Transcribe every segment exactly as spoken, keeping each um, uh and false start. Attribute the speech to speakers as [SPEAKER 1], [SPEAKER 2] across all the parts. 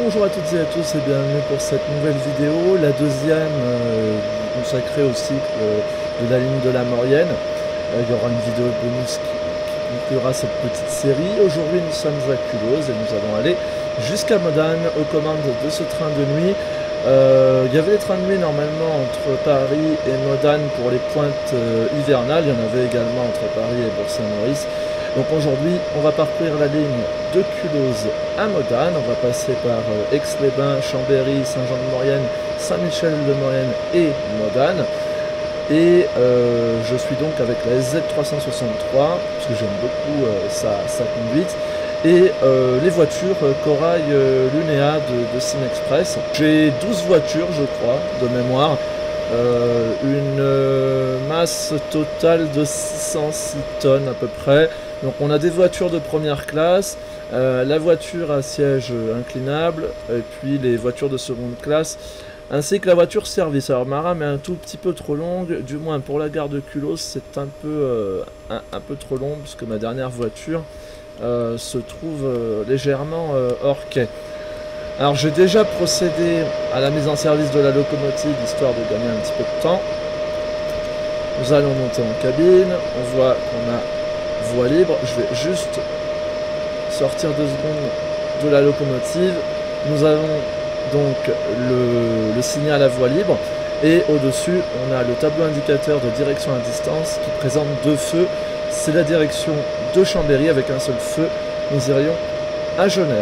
[SPEAKER 1] Bonjour à toutes et à tous et bienvenue pour cette nouvelle vidéo, la deuxième euh, consacrée au cycle euh, de la ligne de la Maurienne. Euh, il y aura une vidéo bonus qui, qui conclura cette petite série. Aujourd'hui nous sommes à Culose et nous allons aller jusqu'à Modane aux commandes de ce train de nuit. Euh, il y avait des trains de nuit normalement entre Paris et Modane pour les pointes euh, hivernales, il y en avait également entre Paris et Bourg-Saint-Maurice. Donc aujourd'hui, on va parcourir la ligne de Culose à Modane. On va passer par euh, Aix-les-Bains, Chambéry, Saint-Jean-de-Maurienne, Saint-Michel-de-Maurienne et Modane. Et euh, je suis donc avec la S Z trois cent soixante-trois, parce que j'aime beaucoup euh, sa, sa conduite. Et euh, les voitures euh, Corail euh, Lunea de, de Simexpress. J'ai douze voitures, je crois, de mémoire. Euh, une euh, masse totale de six cent six tonnes à peu près. Donc on a des voitures de première classe, euh, la voiture à siège inclinable, et puis les voitures de seconde classe, ainsi que la voiture service. Alors ma rame est un tout petit peu trop longue, du moins pour la gare de Culose c'est un peu euh, un, un peu trop long, puisque ma dernière voiture euh, se trouve euh, légèrement euh, hors quai. Alors j'ai déjà procédé à la mise en service de la locomotive, histoire de gagner un petit peu de temps. Nous allons monter en cabine, on voit qu'on a voie libre. Je vais juste sortir deux secondes de la locomotive. Nous avons donc le, le signal à voie libre et au-dessus on a le tableau indicateur de direction à distance qui présente deux feux. C'est la direction de Chambéry avec un seul feu. Nous irions à Genève.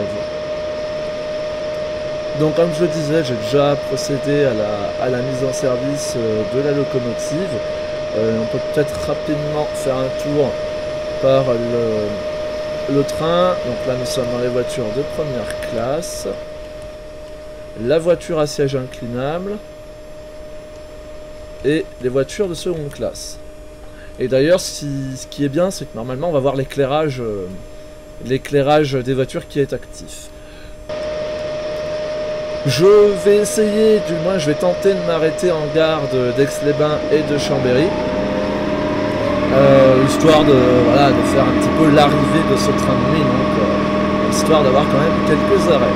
[SPEAKER 1] Donc comme je le disais, j'ai déjà procédé à la, à la mise en service de la locomotive. Euh, on peut peut-être rapidement faire un tour par le, le train. Donc là nous sommes dans les voitures de première classe, la voiture à siège inclinable et les voitures de seconde classe. Et d'ailleurs si, ce qui est bien, c'est que normalement on va voir l'éclairage euh, l'éclairage des voitures qui est actif. Je vais essayer, du moins je vais tenter de m'arrêter en gare d'Aix-les-Bains et de Chambéry. Euh, histoire de, voilà, de faire un petit peu l'arrivée de ce train de nuit, donc euh, histoire d'avoir quand même quelques arrêts.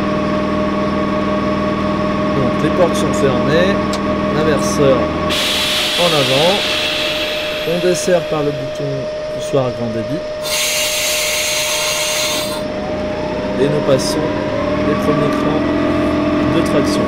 [SPEAKER 1] Donc les portes sont fermées, l'inverseur en avant, on dessert par le bouton poussoir à grand débit et nous passons les premiers crans de traction.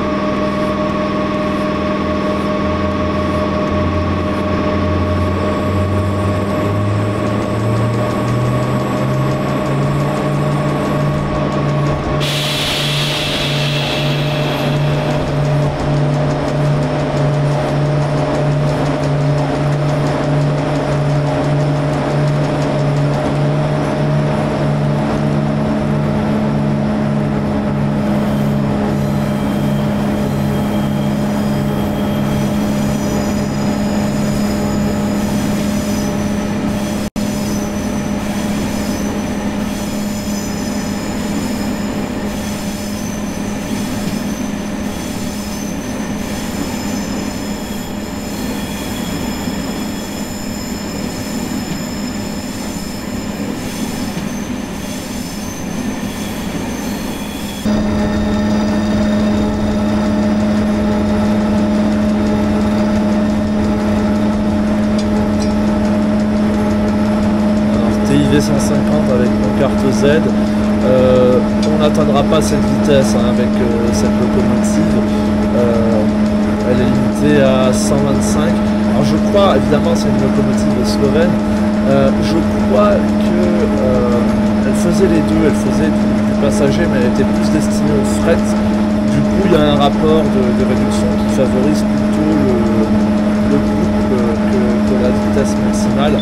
[SPEAKER 1] cent cinquante avec mon carte Z, euh, on n'atteindra pas cette vitesse hein, avec euh, cette locomotive. Euh, elle est limitée à cent vingt-cinq. Alors je crois, évidemment c'est une locomotive slovène, euh, je crois que euh, elle faisait les deux, elle faisait du, du passager mais elle était plus destinée au fret. Du coup il y a un rapport de, de réduction qui favorise plutôt le, le couple que, que la vitesse maximale.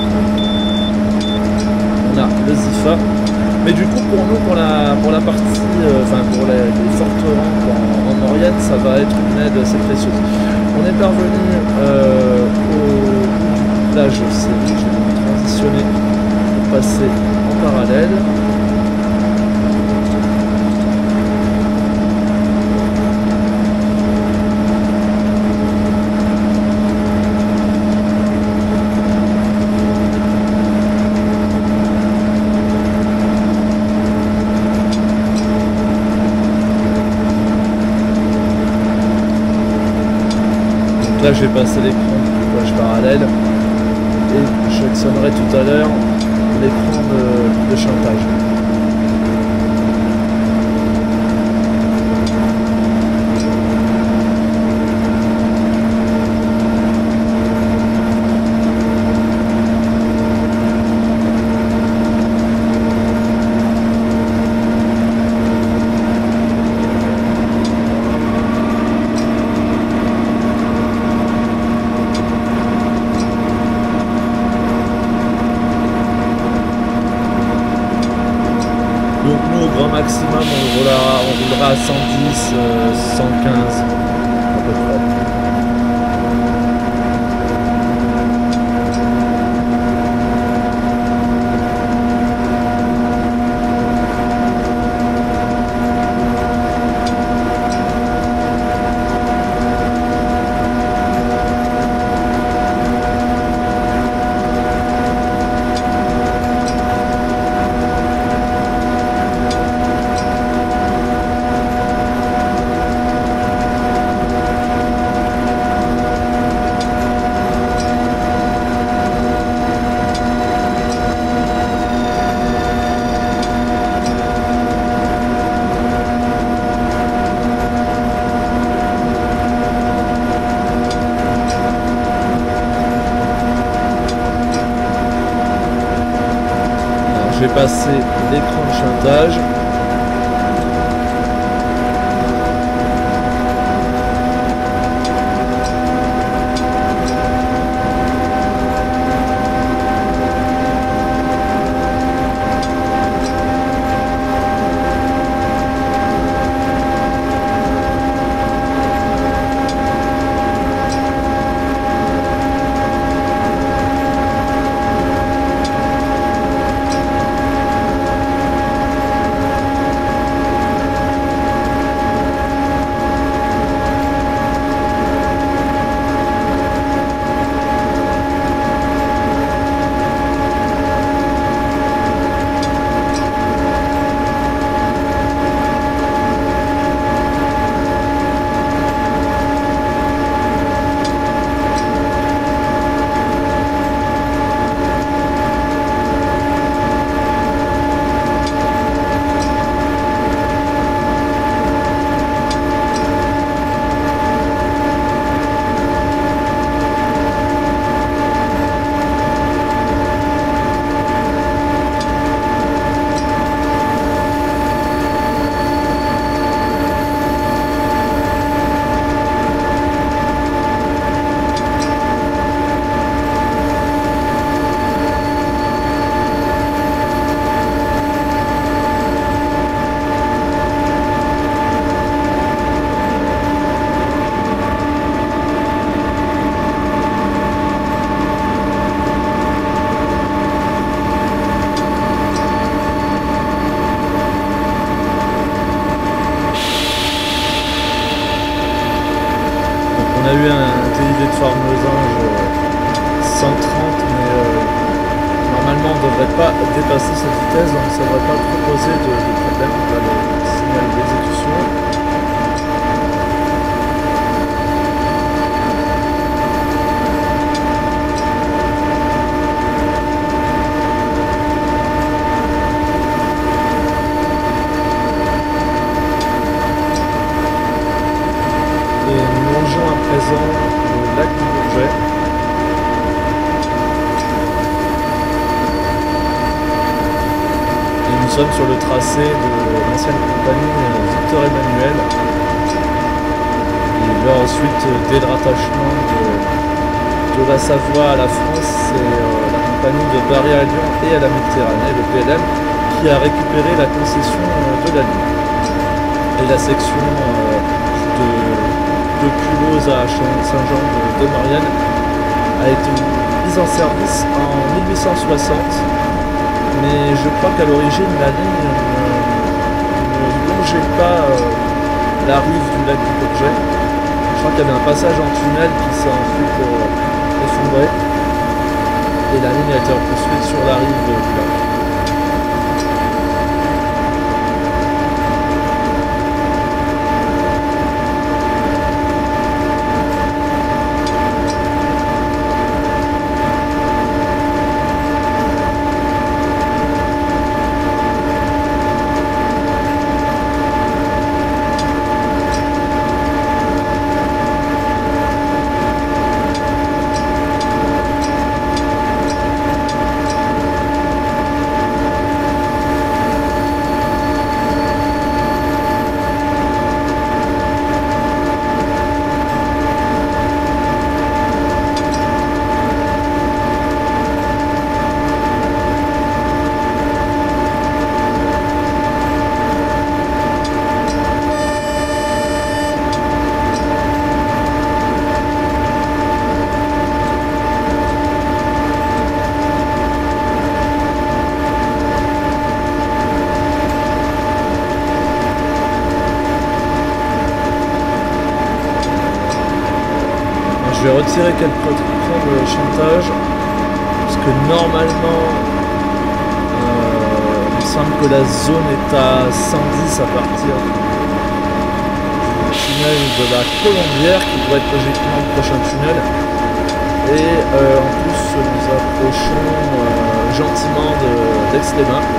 [SPEAKER 1] Le Zifa, mais du coup pour nous pour la pour la partie euh, enfin pour les, les fortes rampes en, en Maurienne, ça va être une aide assez précieuse. On est parvenu euh, au plage série. Je vais transitionner pour passer en parallèle. là je vais passer l'écran du décollage parallèle et je actionnerai tout à l'heure l'écran de, de chantage. Donc nous au grand maximum on roulera, on roulera à cent dix, euh, cent quinze à peu près. Je vais passer l'écran de chantage. On a eu un T I D de Formosange cent trente, mais euh, normalement on ne devrait pas dépasser cette vitesse, donc ça ne devrait pas trop poser de, de problème. On va le signal d'exécution. À présent le lac du Bourget. Et nous sommes sur le tracé de l'ancienne compagnie Victor Emmanuel. Et là ensuite, dès le rattachement de, de la Savoie à la France, c'est euh, la compagnie de Paris à Lyon et à la Méditerranée, le P L M, qui a récupéré la concession euh, de la ligne. Et la section euh, de de Culose à Saint-Jean de, de Maurienne a été mise en service en mille huit cent soixante, mais je crois qu'à l'origine la ligne ne, ne longeait pas euh, la rive du lac du Bourget. Je crois qu'il y avait un passage en tunnel qui s'est ensuite euh, effondré et la ligne a été reconstruite sur la rive du lac. j'ai retiré quelques points de chantage parce que normalement euh, il me semble que la zone est à cent dix à partir du tunnel de la Colombière qui doit être logiquement le prochain tunnel. Et euh, en plus nous approchons euh, gentiment de d'Aix-les-Bains.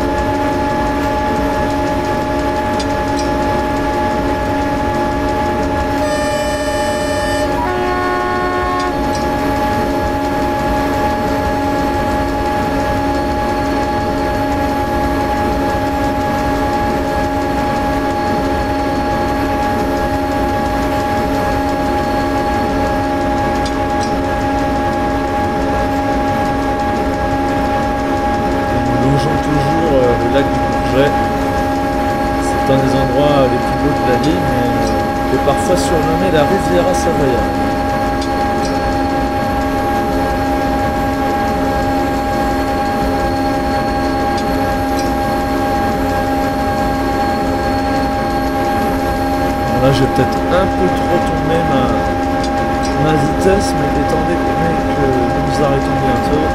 [SPEAKER 1] C'est un des endroits les plus beaux de la ville, mais est parfois surnommé la Riviera Savoyarde. Là j'ai peut-être un peu trop tourné ma, ma vitesse, mais étant donné que nous nous arrêtons bientôt.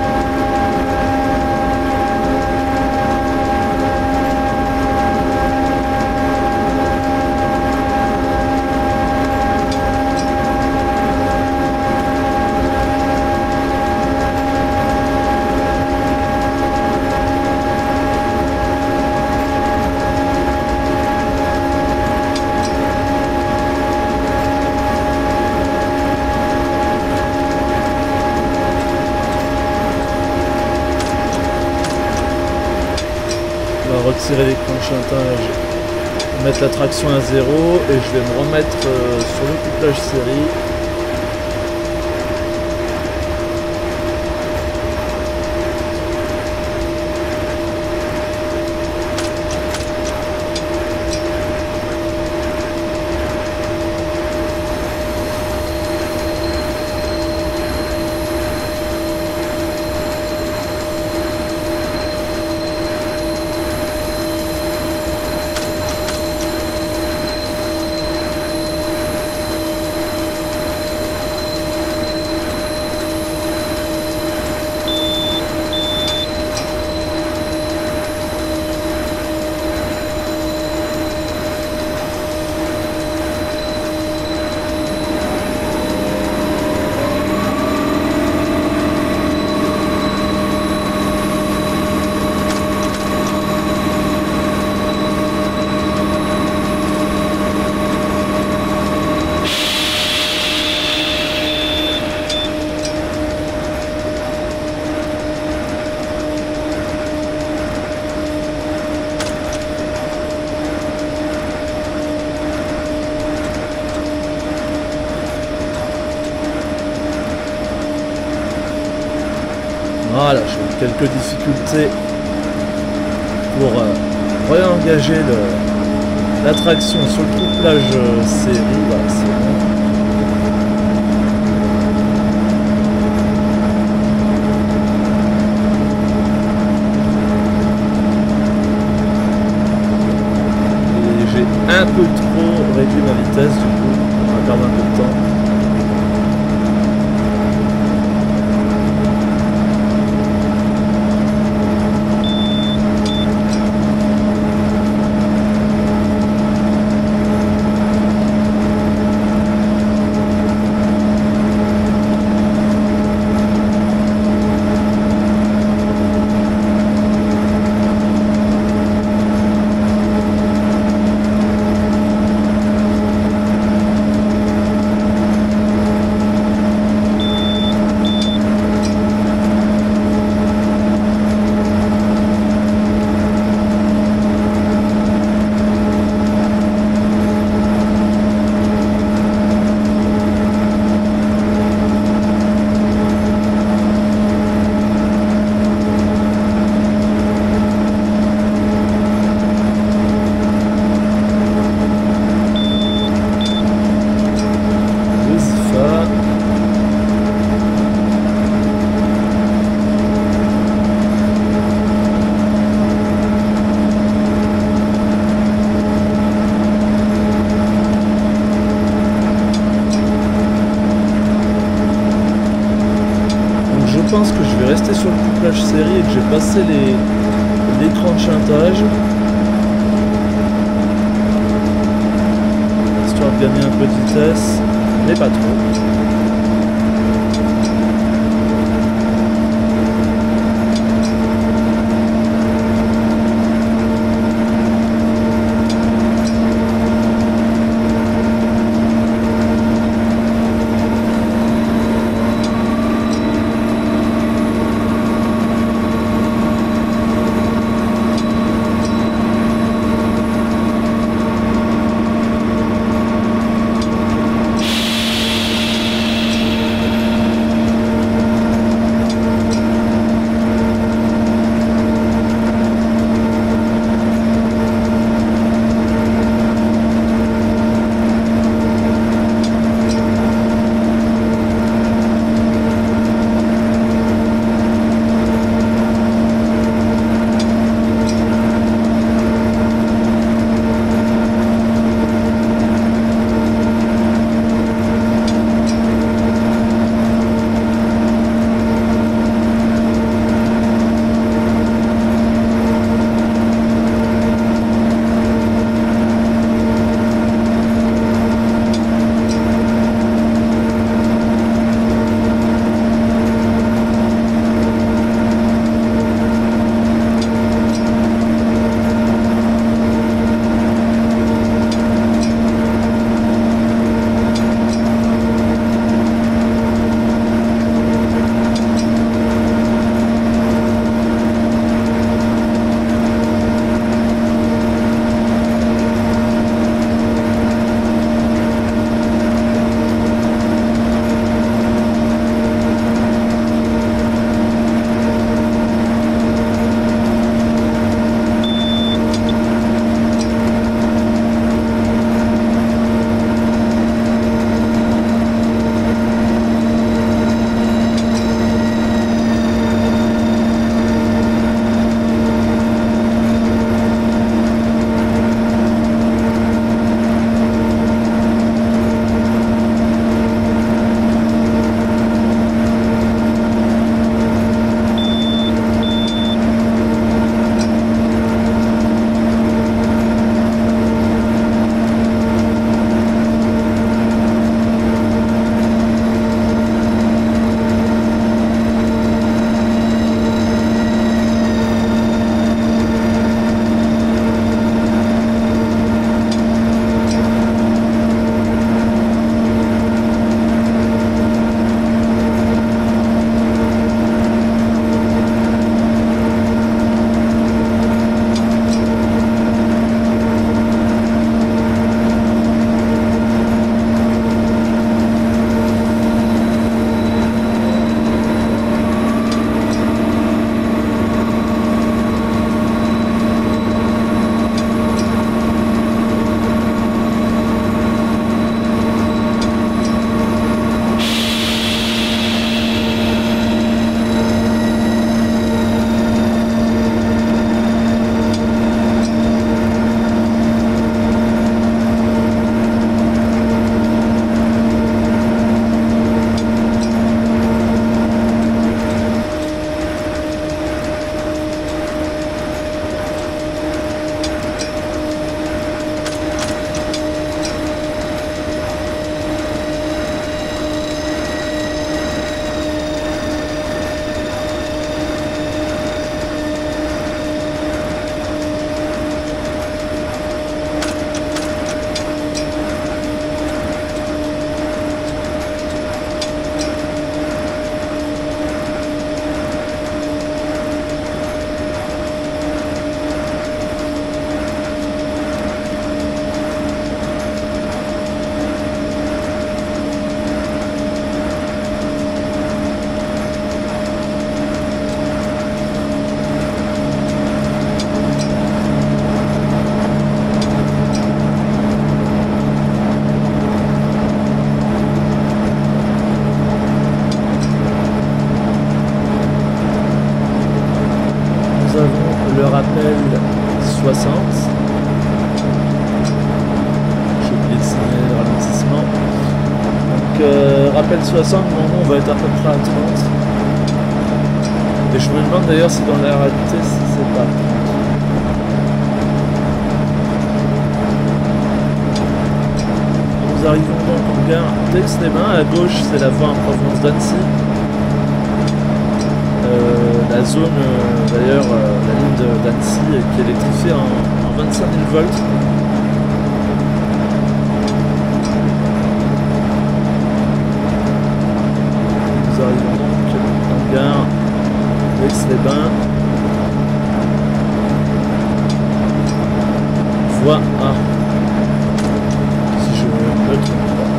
[SPEAKER 1] Retirer les points de chantage, mettre la traction à zéro et je vais me remettre euh, sur le couplage série. Voilà, j'ai eu quelques difficultés pour euh, réengager le, la traction sur le couplage euh, série. Voilà, c'est bon. Et j'ai un peu trop réduit ma vitesse, du coup, on va perdre un peu de temps. pense que je vais rester sur le couplage série et que je vais passer les l'écran de chantage. Histoire de gagner un peu de vitesse, mais pas trop. le rappel soixante. J'ai oublié de signaler le ralentissement. Donc euh, rappel soixante, bon, on va être à peu près à trente. Et je me demande d'ailleurs si dans la réalité si c'est pas. Nous arrivons donc en gare d'Aix-les-Bains. À gauche, c'est la voie en provenance d'Annecy. Euh, la zone, euh, d'ailleurs, euh, la ligne d'Annecy qui est électrifiée en, en vingt-cinq mille volts. Nous arrivons donc en gare d'Aix-les-Bains. Voie A. Si je me trompe pas.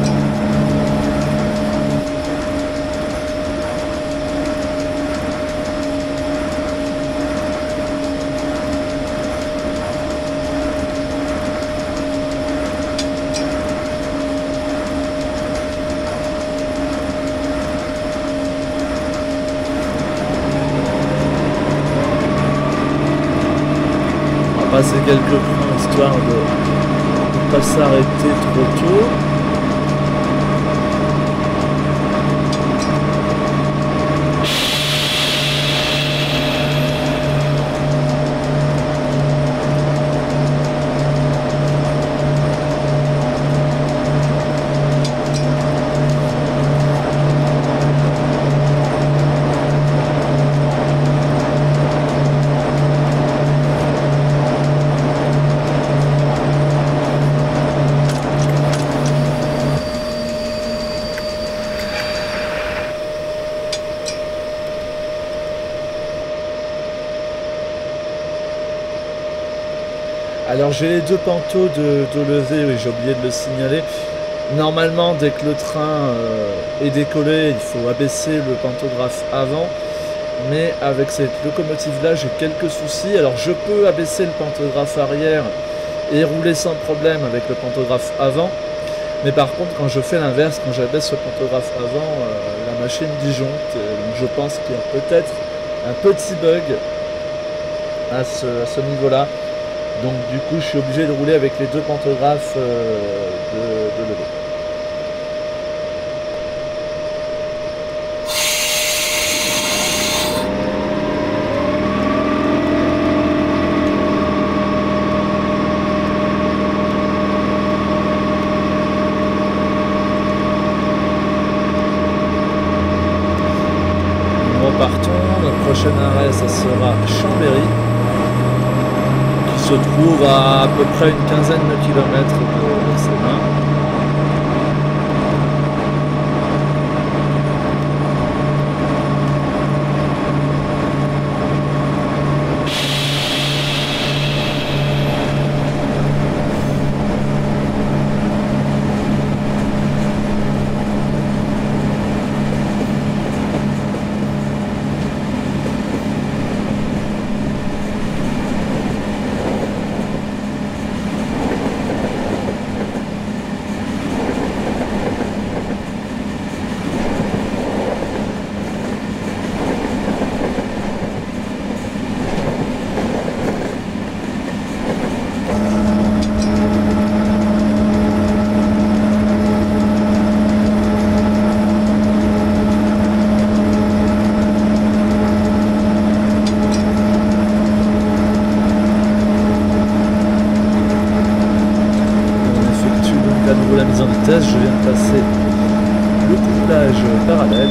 [SPEAKER 1] Passer quelques points histoire de ne pas s'arrêter trop tôt. Alors j'ai les deux panteaux de, de levée, oui, j'ai oublié de le signaler. Normalement, dès que le train euh, est décollé, il faut abaisser le pantographe avant. Mais avec cette locomotive-là, j'ai quelques soucis. Alors je peux abaisser le pantographe arrière et rouler sans problème avec le pantographe avant. Mais par contre, quand je fais l'inverse, quand j'abaisse le pantographe avant, euh, la machine disjoncte. Donc je pense qu'il y a peut-être un petit bug à ce, à ce niveau-là. Donc du coup je suis obligé de rouler avec les deux pantographes euh, de, de levée. Nous repartons, notre prochain arrêt ça sera Chambéry. Se trouve à à peu près une quinzaine de kilomètres de Aix-les-Bains. La mise en vitesse, je viens de passer le couplage parallèle.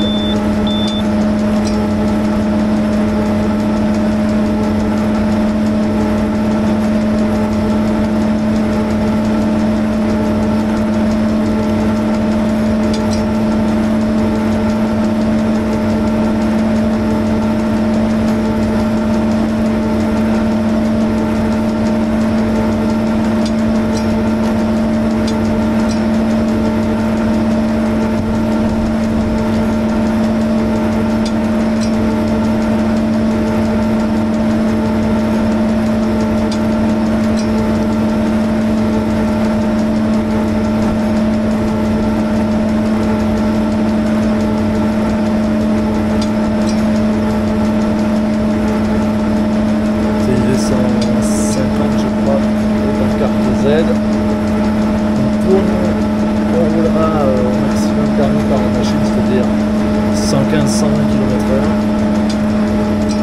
[SPEAKER 1] cent quinze à cent vingt kilomètres heure.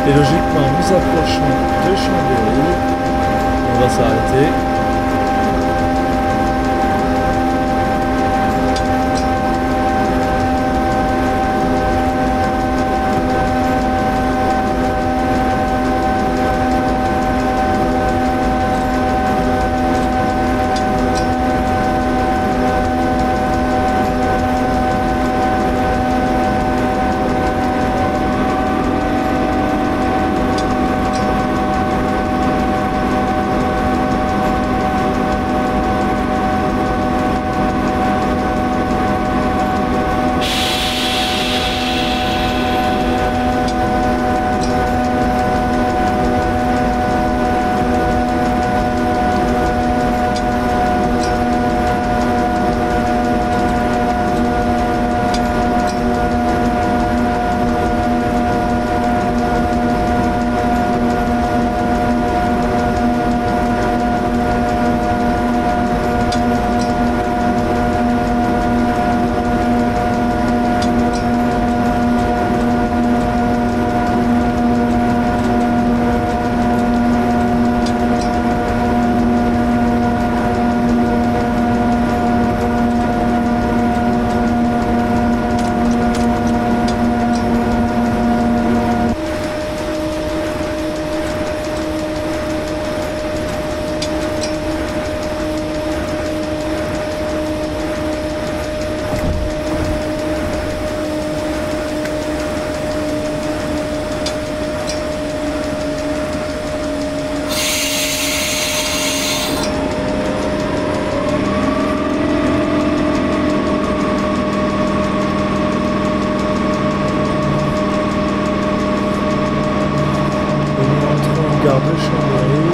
[SPEAKER 1] Et logiquement, nous approchons de Chambéry. On va s'arrêter. Gare de Chambéry.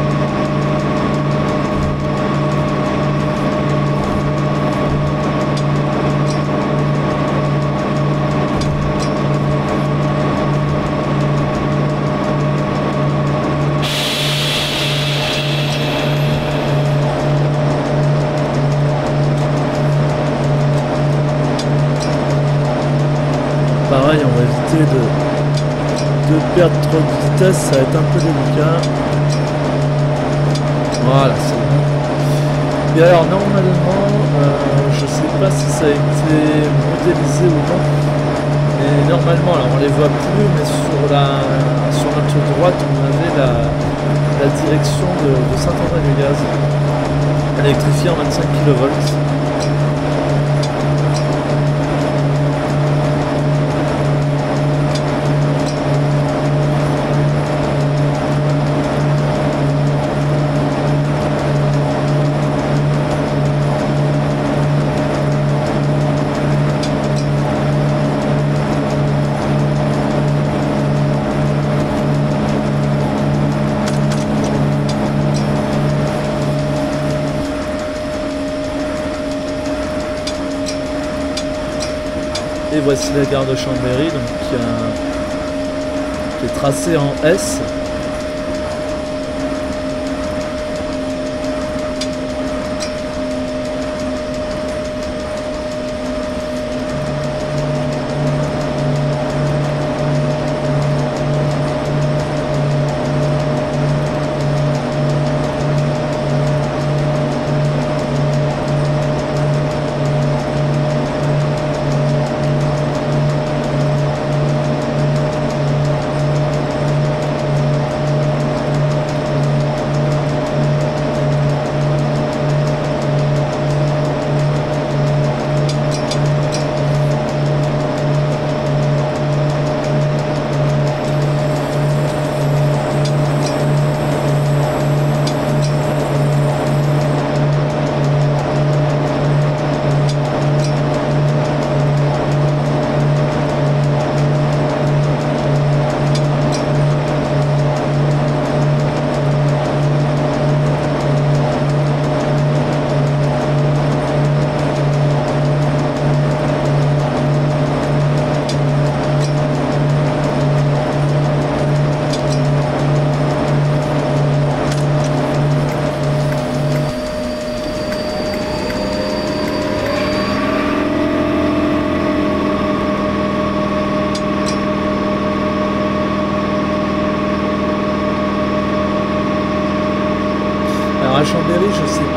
[SPEAKER 1] Pareil, on va éviter de de perdre trop de vitesse, ça va être un peu délicat. Voilà, c'est bon. Et alors normalement, euh, je sais pas si ça a été modélisé ou non, mais normalement, alors on les voit plus, mais sur la sur notre droite, on avait la, la direction de, de Saint-André-du-Gaz, électrifiée en vingt-cinq kilovolts. Et voici la gare de Chambéry, donc, qui, a, qui est tracée en S.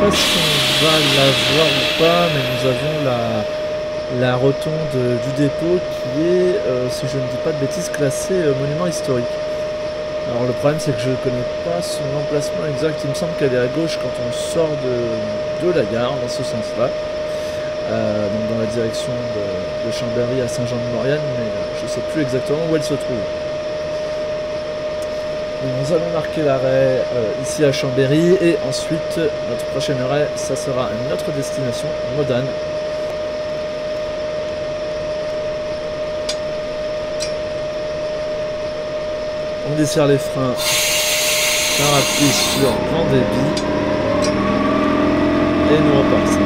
[SPEAKER 1] pas si on va la voir ou pas, mais nous avons la, la rotonde du dépôt qui est, euh, si je ne dis pas de bêtises, classée euh, monument historique. Alors le problème c'est que je ne connais pas son emplacement exact, il me semble qu'elle est à gauche quand on sort de, de la gare, dans ce sens-là. Euh, donc dans la direction de, de Chambéry à Saint-Jean-de-Maurienne, mais je ne sais plus exactement où elle se trouve. Donc nous allons marquer l'arrêt euh, ici à Chambéry et ensuite notre prochain arrêt, ça sera une autre destination, Modane. On desserre les freins, on appuie sur grand débit et nous repartons.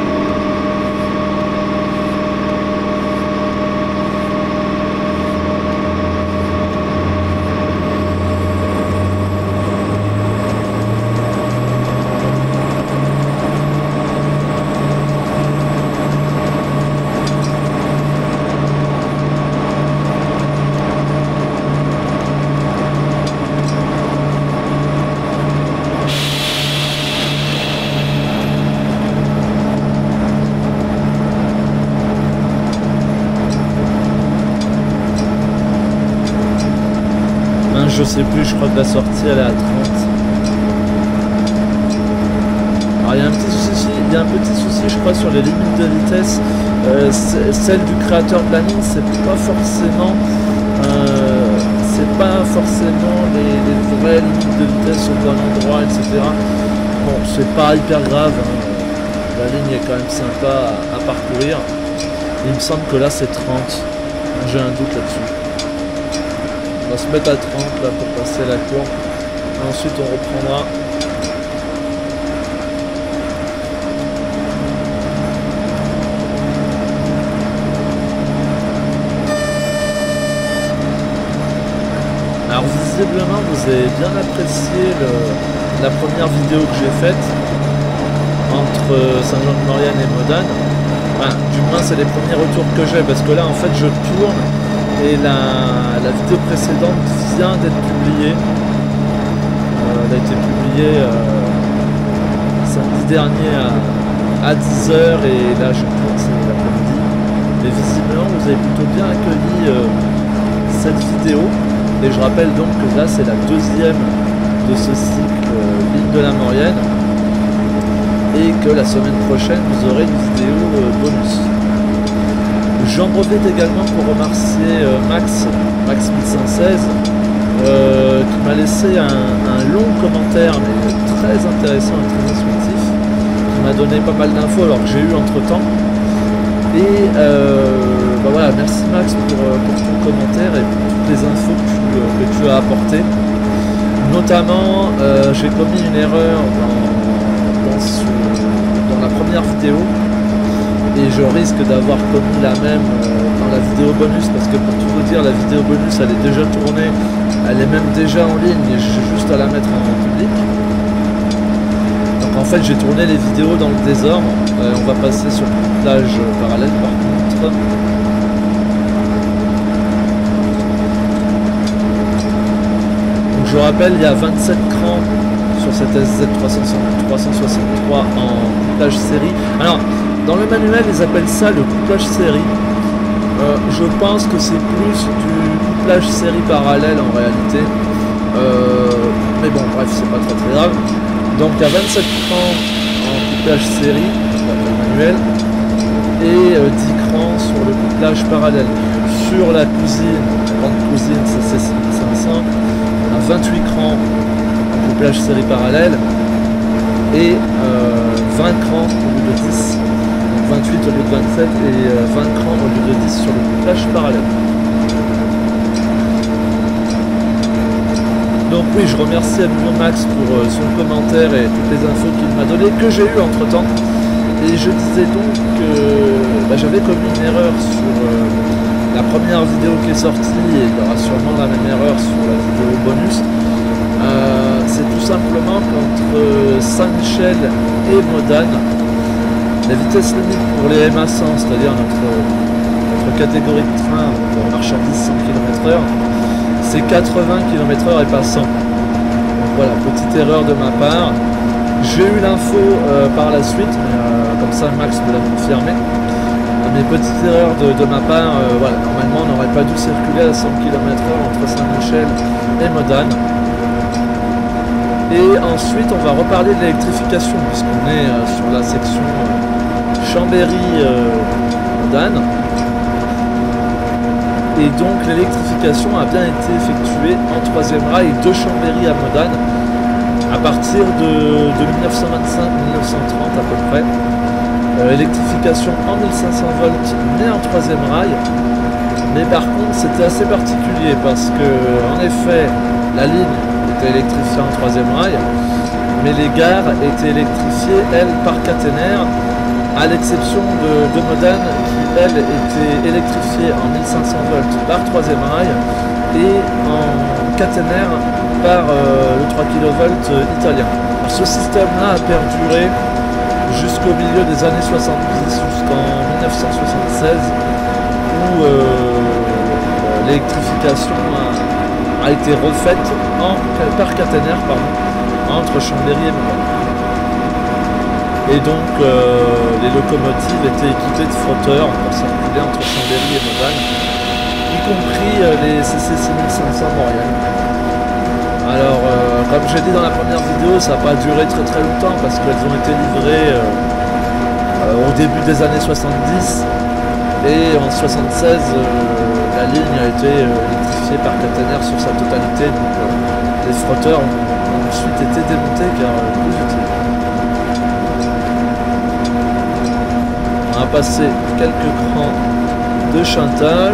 [SPEAKER 1] Je sais plus, je crois que la sortie elle est à trente. Alors il y a un petit souci, il y a un petit souci je crois sur les limites de vitesse. Euh, celle du créateur de la ligne, c'est pas forcément euh, c'est pas forcément les, les vraies limites de vitesse au bon endroit, et cetera. Bon, c'est pas hyper grave, hein. La ligne est quand même sympa à, à parcourir. Il me semble que là c'est trente. J'ai un doute là-dessus. On va se mettre à trente là pour passer la courbe. Et ensuite on reprendra. Alors visiblement vous avez bien apprécié le, la première vidéo que j'ai faite entre Saint-Jean-de-Maurienne et Modane. Enfin, du moins c'est les premiers retours que j'ai parce que là en fait je tourne. Et la, la vidéo précédente vient d'être publiée. Euh, elle a été publiée euh, samedi dernier à, à dix heures et là je tourne, c'est l'après-midi. Et visiblement vous avez plutôt bien accueilli euh, cette vidéo. Et je rappelle donc que là c'est la deuxième de ce cycle euh, L'île de la Maurienne. Et que la semaine prochaine vous aurez une vidéo euh, bonus. J'en profite également pour remercier euh, Max, Max mille cent seize, euh, qui m'a laissé un, un long commentaire, mais très intéressant et très instructif, qui m'a donné pas mal d'infos alors que j'ai eu entre temps. Et euh, bah voilà, merci Max pour, pour ton commentaire et pour toutes les infos que tu, que tu as apportées. Notamment, euh, j'ai commis une erreur dans, dans, ce, dans la première vidéo. Et je risque d'avoir commis la même euh, dans la vidéo bonus parce que pour tout vous dire la vidéo bonus elle est déjà tournée, elle est même déjà en ligne et j'ai juste à la mettre en public. Donc en fait j'ai tourné les vidéos dans le désordre. Euh, on va passer sur une plage parallèle par contre. Donc je rappelle il y a vingt-sept crans sur cette S Z trois cent soixante-trois en plage série. Alors dans le manuel, ils appellent ça le couplage série. Euh, je pense que c'est plus du couplage série parallèle en réalité. Euh, mais bon, bref, c'est pas très très grave. Donc il y a vingt-sept crans en couplage série, dans le manuel, et euh, dix crans sur le couplage parallèle. Sur la cousine, la grande cousine, ça c'est six mille cinq cents, on a vingt-huit crans en couplage série parallèle, et euh, vingt crans au lieu de dix. vingt-huit au lieu de vingt-sept et vingt crans au lieu de dix sur le couplage parallèle. Donc oui, je remercie à nouveau Max pour euh, son commentaire et toutes les infos qu'il m'a données, que j'ai eu entre temps. Et je disais donc que bah, j'avais commis une erreur sur euh, la première vidéo qui est sortie, et il y aura sûrement la même erreur sur la vidéo bonus. Euh, C'est tout simplement qu'entre Saint-Michel et Modane, la vitesse limite pour les M A cent, c'est-à-dire notre, notre catégorie de train pour marchandises cent kilomètres heure, c'est quatre-vingts kilomètres heure et pas cent. Donc voilà, petite erreur de ma part. J'ai eu l'info euh, par la suite, mais euh, comme ça Max me l'a confirmé. Mes petites erreurs de, de ma part, euh, voilà, normalement on n'aurait pas dû circuler à cent kilomètres heure entre Saint-Michel et Modane. Et ensuite on va reparler de l'électrification puisqu'on est euh, sur la section euh, Chambéry-Modane. Et donc l'électrification a bien été effectuée en troisième rail de Chambéry à Modane à partir de, de mille neuf cent vingt-cinq mille neuf cent trente à peu près. Euh, électrification en mille cinq cents volts mais en troisième rail. Mais par contre c'était assez particulier parce que en effet la ligne était électrifiée en troisième rail, mais les gares étaient électrifiées elles par caténaire, à l'exception de, de Modane qui elle était électrifiée en mille cinq cents volts par troisième rail et en caténaire par euh, le trois kilovolts italien. Alors, ce système là a perduré jusqu'au milieu des années soixante-dix, jusqu'en mille neuf cent soixante-seize, où euh, l'électrification a, a été refaite en, par caténaire pardon, entre Chambéry et Modane. Et donc euh, les locomotives étaient équipées de flotteurs pour circuler entre Chambéry et Modane, y compris euh, les C C six mille cinq cents Maurienne. Alors, euh, comme j'ai dit dans la première vidéo, ça n'a pas duré très très longtemps parce qu'elles ont été livrées euh, euh, au début des années soixante-dix et en soixante-seize, euh, la ligne a été euh, électrifiée par caténaire sur sa totalité. Donc, euh, les frotteurs ont, ont ensuite été démontés car euh, plus utiles. On va passer quelques crans de chantage.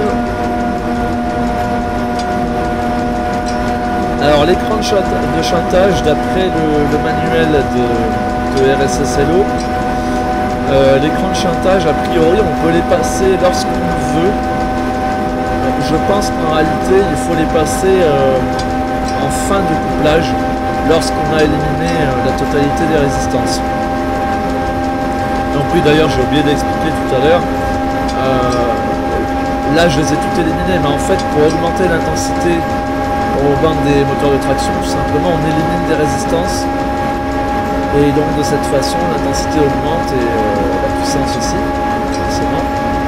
[SPEAKER 1] Alors l'écran de chantage, d'après le, le manuel de, de R S S L O, euh, l'écran de chantage, a priori, on peut les passer lorsqu'on veut. Je pense qu'en réalité, il faut les passer euh, en fin de couplage, lorsqu'on a éliminé euh, la totalité des résistances. Donc oui, d'ailleurs, j'ai oublié d'expliquer tout à l'heure. Euh, là, je les ai toutes éliminées, mais en fait, pour augmenter l'intensité au banc des moteurs de traction, tout simplement on élimine des résistances et donc de cette façon l'intensité augmente et euh, la puissance aussi forcément.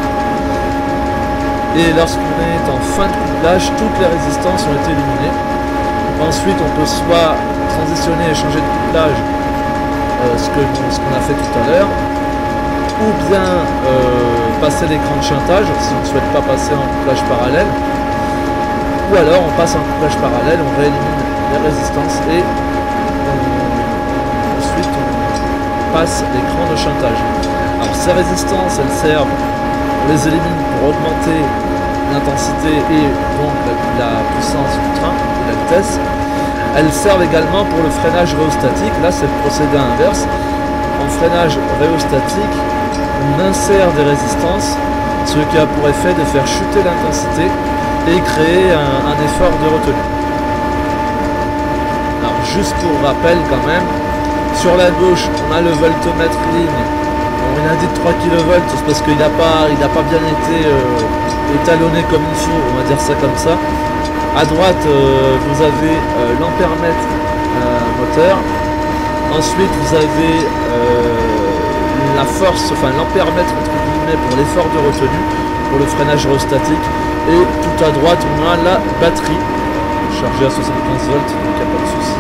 [SPEAKER 1] Et lorsqu'on est en fin de couplage, toutes les résistances ont été éliminées. Ensuite on peut soit transitionner et changer de couplage, euh, ce que ce qu'on a fait tout à l'heure, ou bien euh, passer l'écran de chantage si on ne souhaite pas passer en couplage parallèle. Ou alors on passe en couplage parallèle, on réélimine les résistances et on, ensuite on passe l'écran de chantage. Alors ces résistances, elles servent, on les élimine pour augmenter l'intensité et donc la, la puissance du train et la vitesse. Elles servent également pour le freinage rhéostatique. Là c'est le procédé inverse. En freinage rhéostatique, on insère des résistances, ce qui a pour effet de faire chuter l'intensité et créer un, un effort de retenue. Alors juste pour rappel quand même, sur la gauche on a le voltmètre ligne, on indique trois kilovolts, c'est parce qu'il n'a pas, il n'a pas bien été euh, étalonné comme il faut, on va dire ça comme ça. À droite euh, vous avez euh, l'ampèremètre euh, moteur, ensuite vous avez euh, la force, enfin l'ampèremètre entre guillemets pour l'effort de retenue, pour le freinage rhéostatique. Et tout à droite, on a la batterie chargée à soixante-quinze volts, donc il n'y a pas de souci.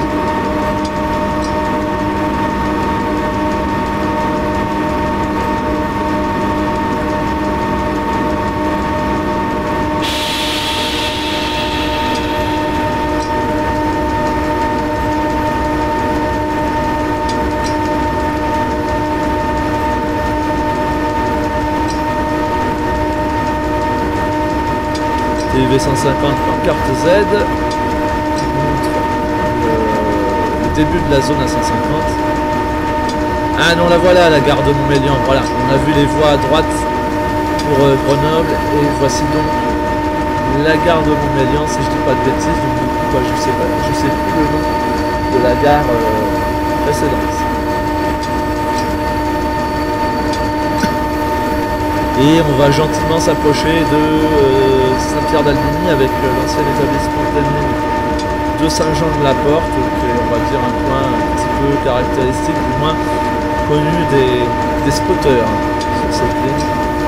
[SPEAKER 1] T V cent cinquante par carte Z qui montre le, le début de la zone à cent cinquante. Ah non, la voilà, la gare de Montmélian. Voilà, on a vu les voies à droite pour euh, Grenoble et voici donc la gare de Montmélian, si je dis pas de bêtises. Donc du coup, bah, je sais pas, je sais plus le nom de la gare euh, précédente. Et on va gentiment s'approcher de euh, Saint-Pierre-d'Albigny avec euh, l'ancien établissement de mine de Saint-Jean-de-la-Porte, qui est, on va dire, un coin un petit peu caractéristique, du moins connu des, des spotters sur cette ligne.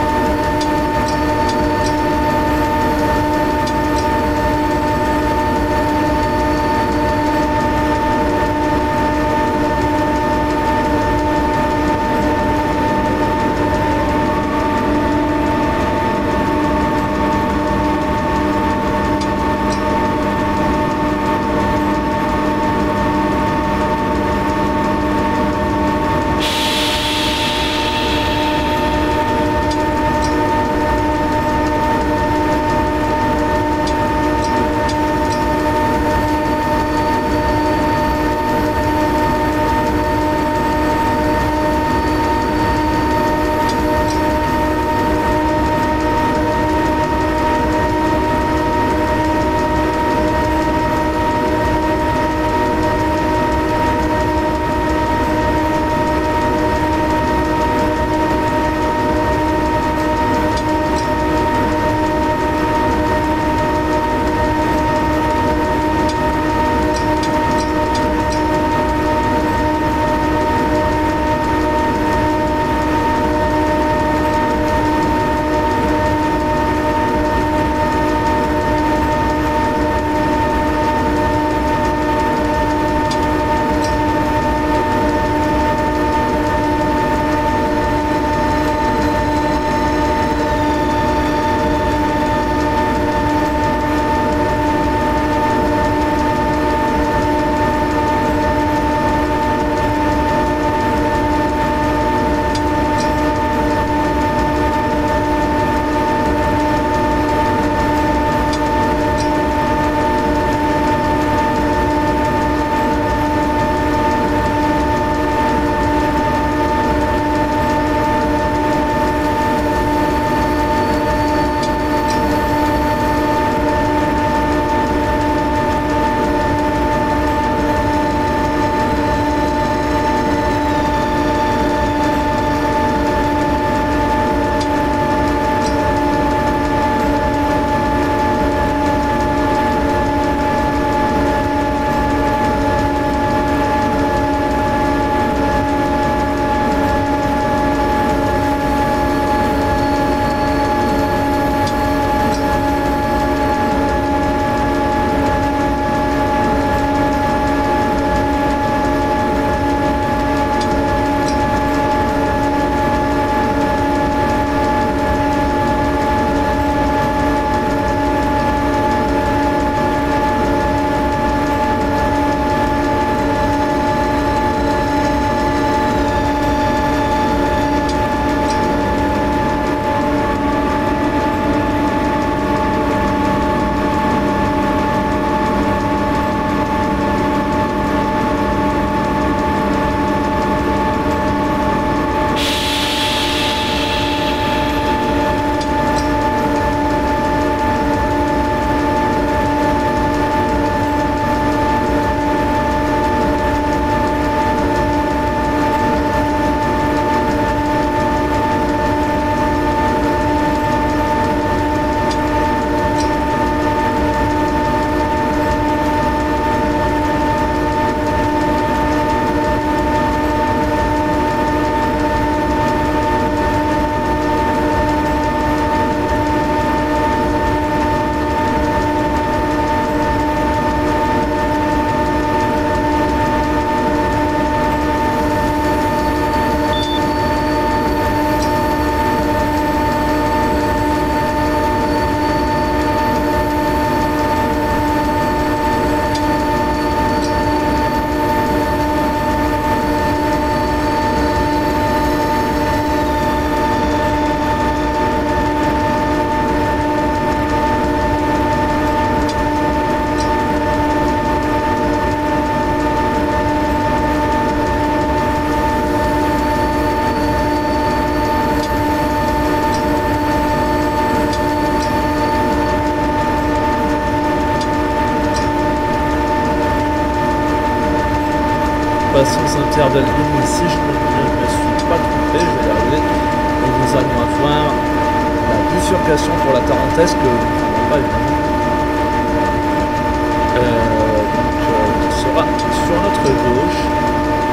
[SPEAKER 1] Saint-Pierre d'Albine, si je ne me suis pas trompé, je vais y arriver. Et nous allons avoir la bifurcation pour la Tarentaise que nous ne prendrons pas évidemment. Euh, donc, euh, qui sera sur notre gauche.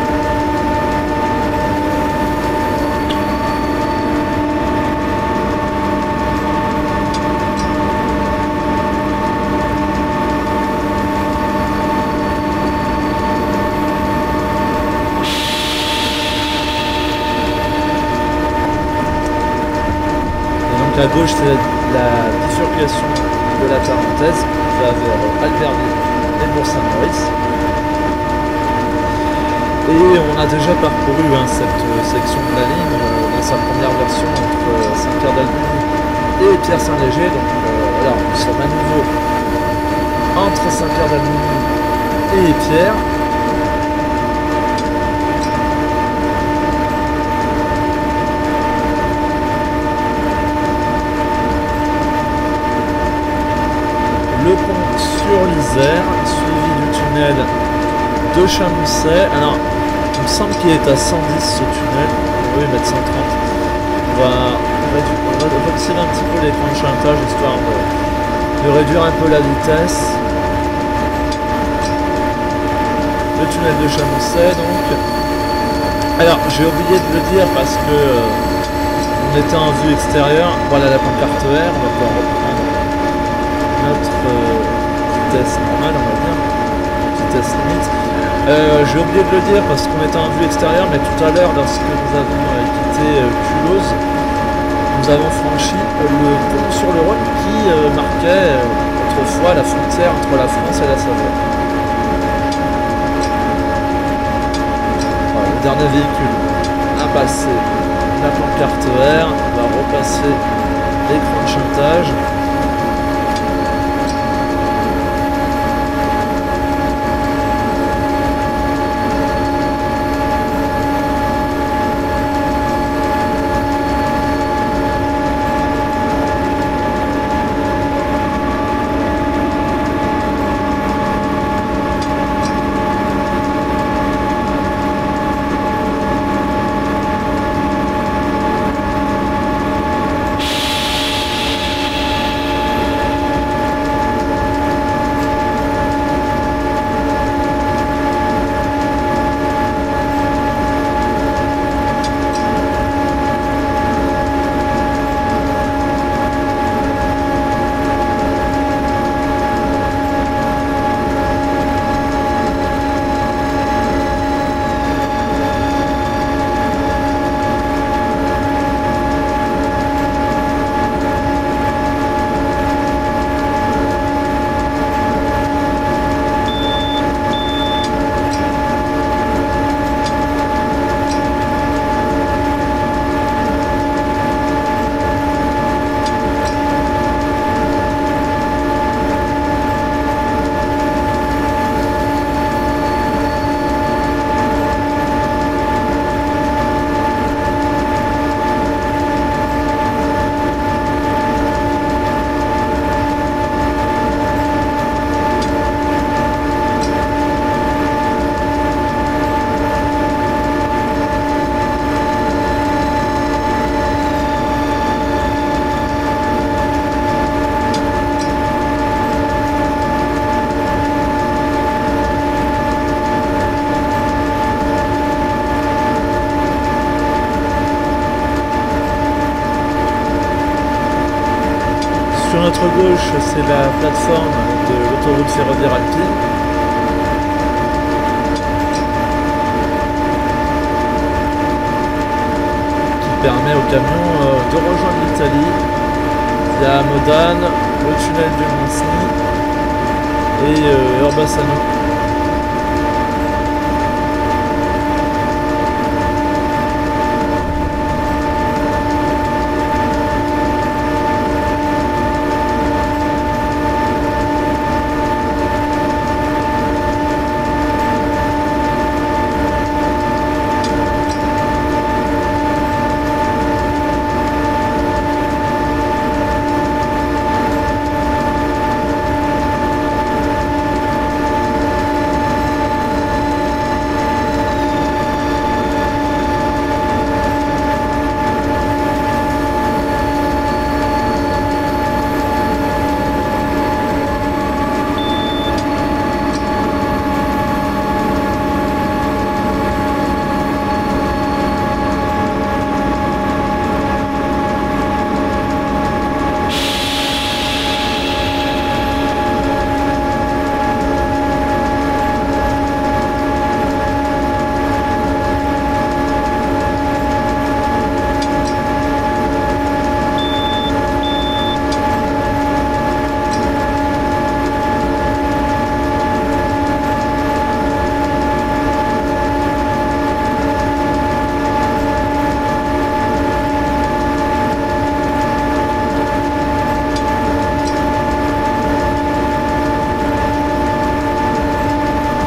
[SPEAKER 1] à gauche, c'est la, la bifurcation de la Tarentaise qui va vers Albertville et Bourg-Saint-Maurice. Et on a déjà parcouru hein, cette euh, section de la ligne euh, dans sa première version entre euh, Saint-Pierre-d'Albigny et Pierre-Saint-Léger. Donc euh, voilà, nous sommes à nouveau entre Saint-Pierre-d'Albigny et Pierre. Le pont sur l'Isère, suivi du tunnel de Chamousset. Alors, il me semble qu'il est à cent dix ce tunnel. Oui, mettre cent trente. On va, on va, on va retirer un petit peu l'écran de chantage histoire de, de réduire un peu la vitesse. Le tunnel de Chamousset, donc. Alors, j'ai oublié de le dire parce que euh, on était en vue extérieure. Voilà la pancarte R. On va pouvoir reprendre notre euh, vitesse normale, on va dire. Vitesse limite. Euh, j'ai oublié de le dire parce qu'on était en vue extérieure, mais tout à l'heure, lorsque nous avons euh, quitté euh, Culose, nous avons franchi euh, le pont sur le Rhône qui euh, marquait euh, autrefois la frontière entre la France et la Savoie. Voilà, le dernier véhicule a passé la pancarte R, on va repasser l'écran de chantage. Sur notre gauche, c'est la plateforme de l'autoroute ferroviaire alpine. Qui permet aux camions euh, de rejoindre l'Italie via Modane, le tunnel du Montseny et euh, Urbasano.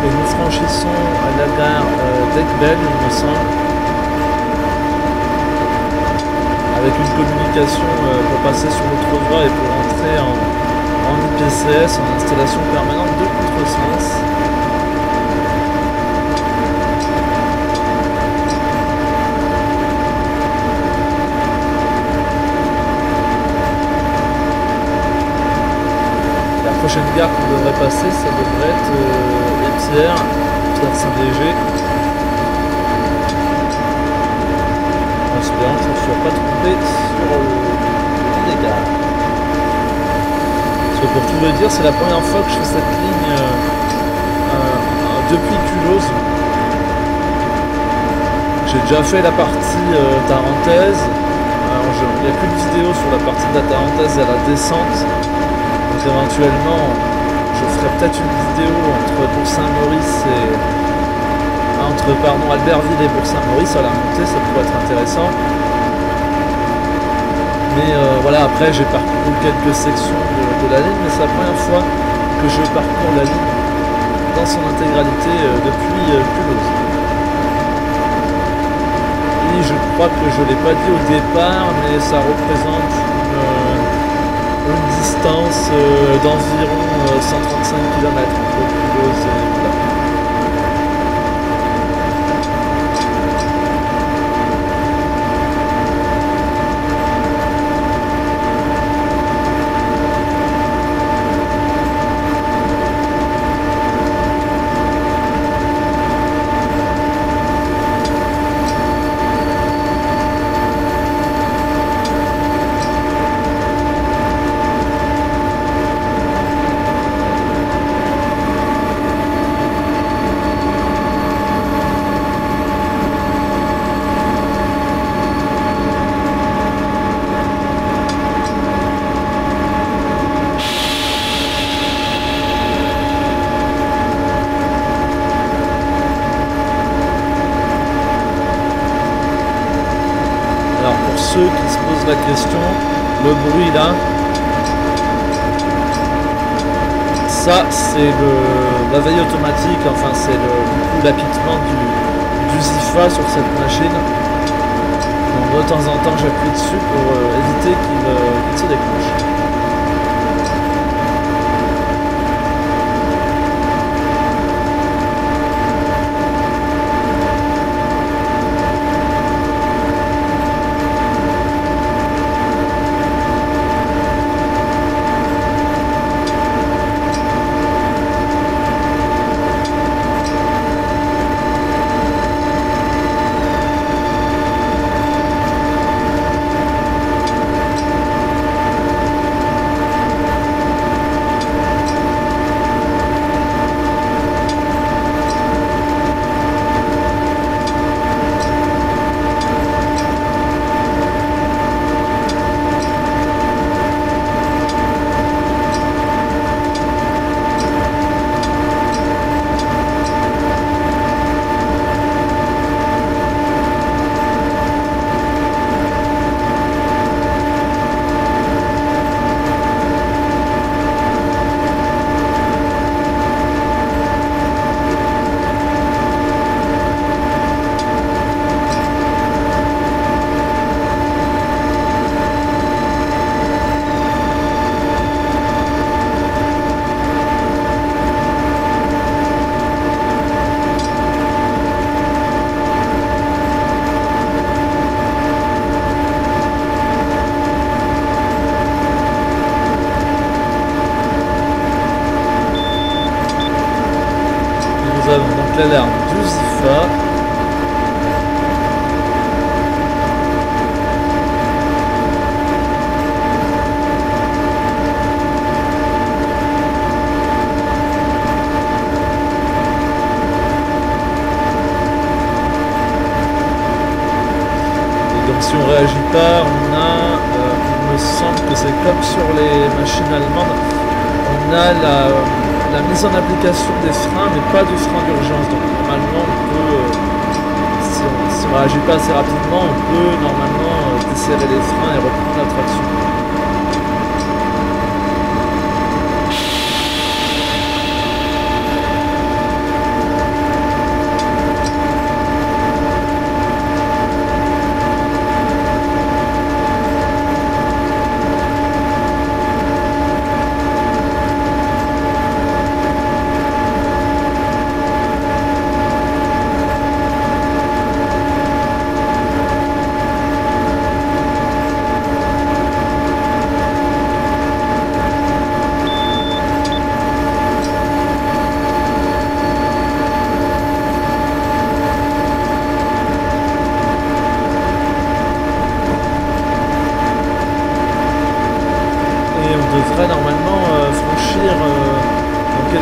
[SPEAKER 1] Et nous franchissons la gare euh, d'Ecbel, il me semble, avec une communication euh, pour passer sur l'autre voie et pour entrer en, en I P C S, en installation permanente de contresens. La prochaine gare qu'on devrait passer, ça devrait être euh, les Pierres, Pierre Saint-Léger. En espérant que je ne sois pas trompé sur le nom des gares. Parce que pour tout vous dire, c'est la première fois que je fais cette ligne euh, euh, depuis Culose. J'ai déjà fait la partie euh, tarentaise. Alors, je, il n'y a qu'une vidéo sur la partie de la tarentaise et à la descente. Donc éventuellement, je ferai peut-être une vidéo entre Bourg-Saint-Maurice et... entre pardon, Albertville et Bourg-Saint-Maurice à la montée, ça pourrait être intéressant. Mais euh, voilà, après j'ai parcouru quelques sections de, de la ligne, mais c'est la première fois que je parcours la ligne dans son intégralité euh, depuis euh, Culose. Et je crois que je ne l'ai pas dit au départ, mais ça représente une, euh, une distance euh, d'environ euh, cent trente-cinq kilomètres entre Culose et Moulins. Ceux qui se posent la question, le bruit là, ça c'est le la veille automatique, enfin c'est le l'apitement du, du Zifa sur cette machine. Donc de temps en temps j'appuie dessus pour euh, éviter qu'il euh, qu'il se déclenche. Donc l'alarme du Zifa. Et donc si on réagit pas, on a, euh, il me semble que c'est comme sur les machines allemandes, on a la... la mise en application des freins, mais pas de freins d'urgence. Donc normalement, on peut, euh, si on si ne réagit pas assez rapidement, on peut normalement euh, desserrer les freins et reprendre la traction.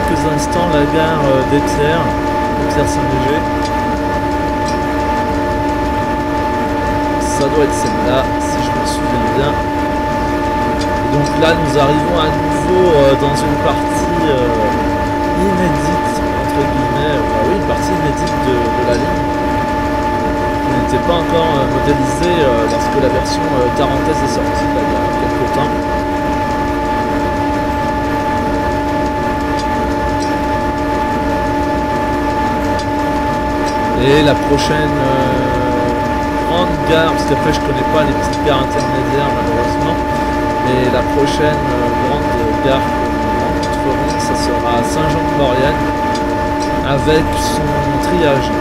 [SPEAKER 1] quelques instants la gare des Pierres, des Pierres-Saint-Léger. Ça doit être celle-là, si je me souviens bien. Et donc là, nous arrivons à nouveau euh, dans une partie euh, inédite, entre guillemets, enfin oui, une partie inédite de, de la ligne, qui n'était pas encore euh, modélisée euh, lorsque la version euh, tarentaise est sortie, là, il y a quelques temps. Et la prochaine euh, grande gare, parce qu'après je connais pas les petites gares intermédiaires malheureusement, mais la prochaine euh, grande gare que nous rencontrerons, ça sera Saint-Jean-de-Maurienne avec son triage.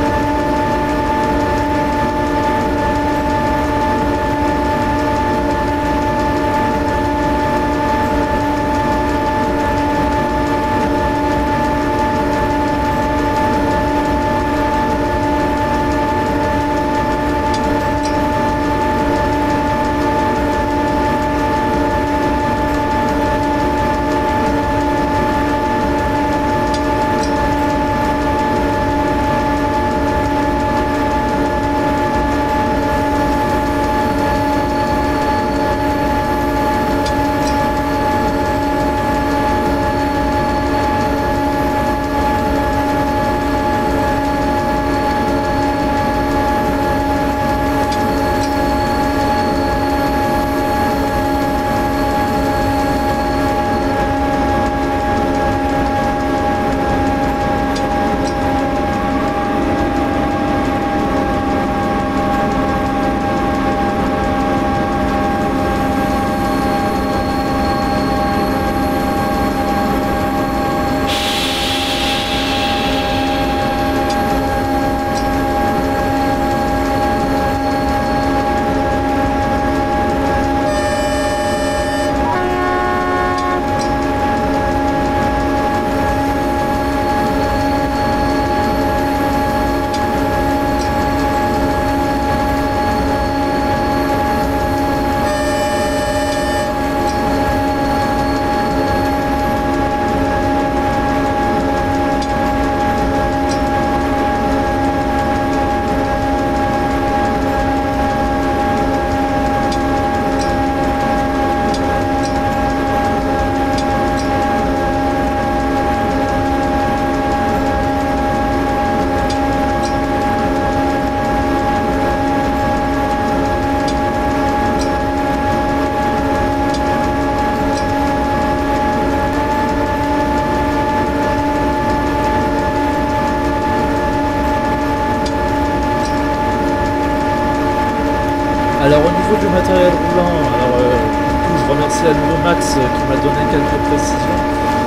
[SPEAKER 1] Alors au niveau du matériel roulant, alors, euh, du coup, je remercie à nouveau Max euh, qui m'a donné quelques précisions.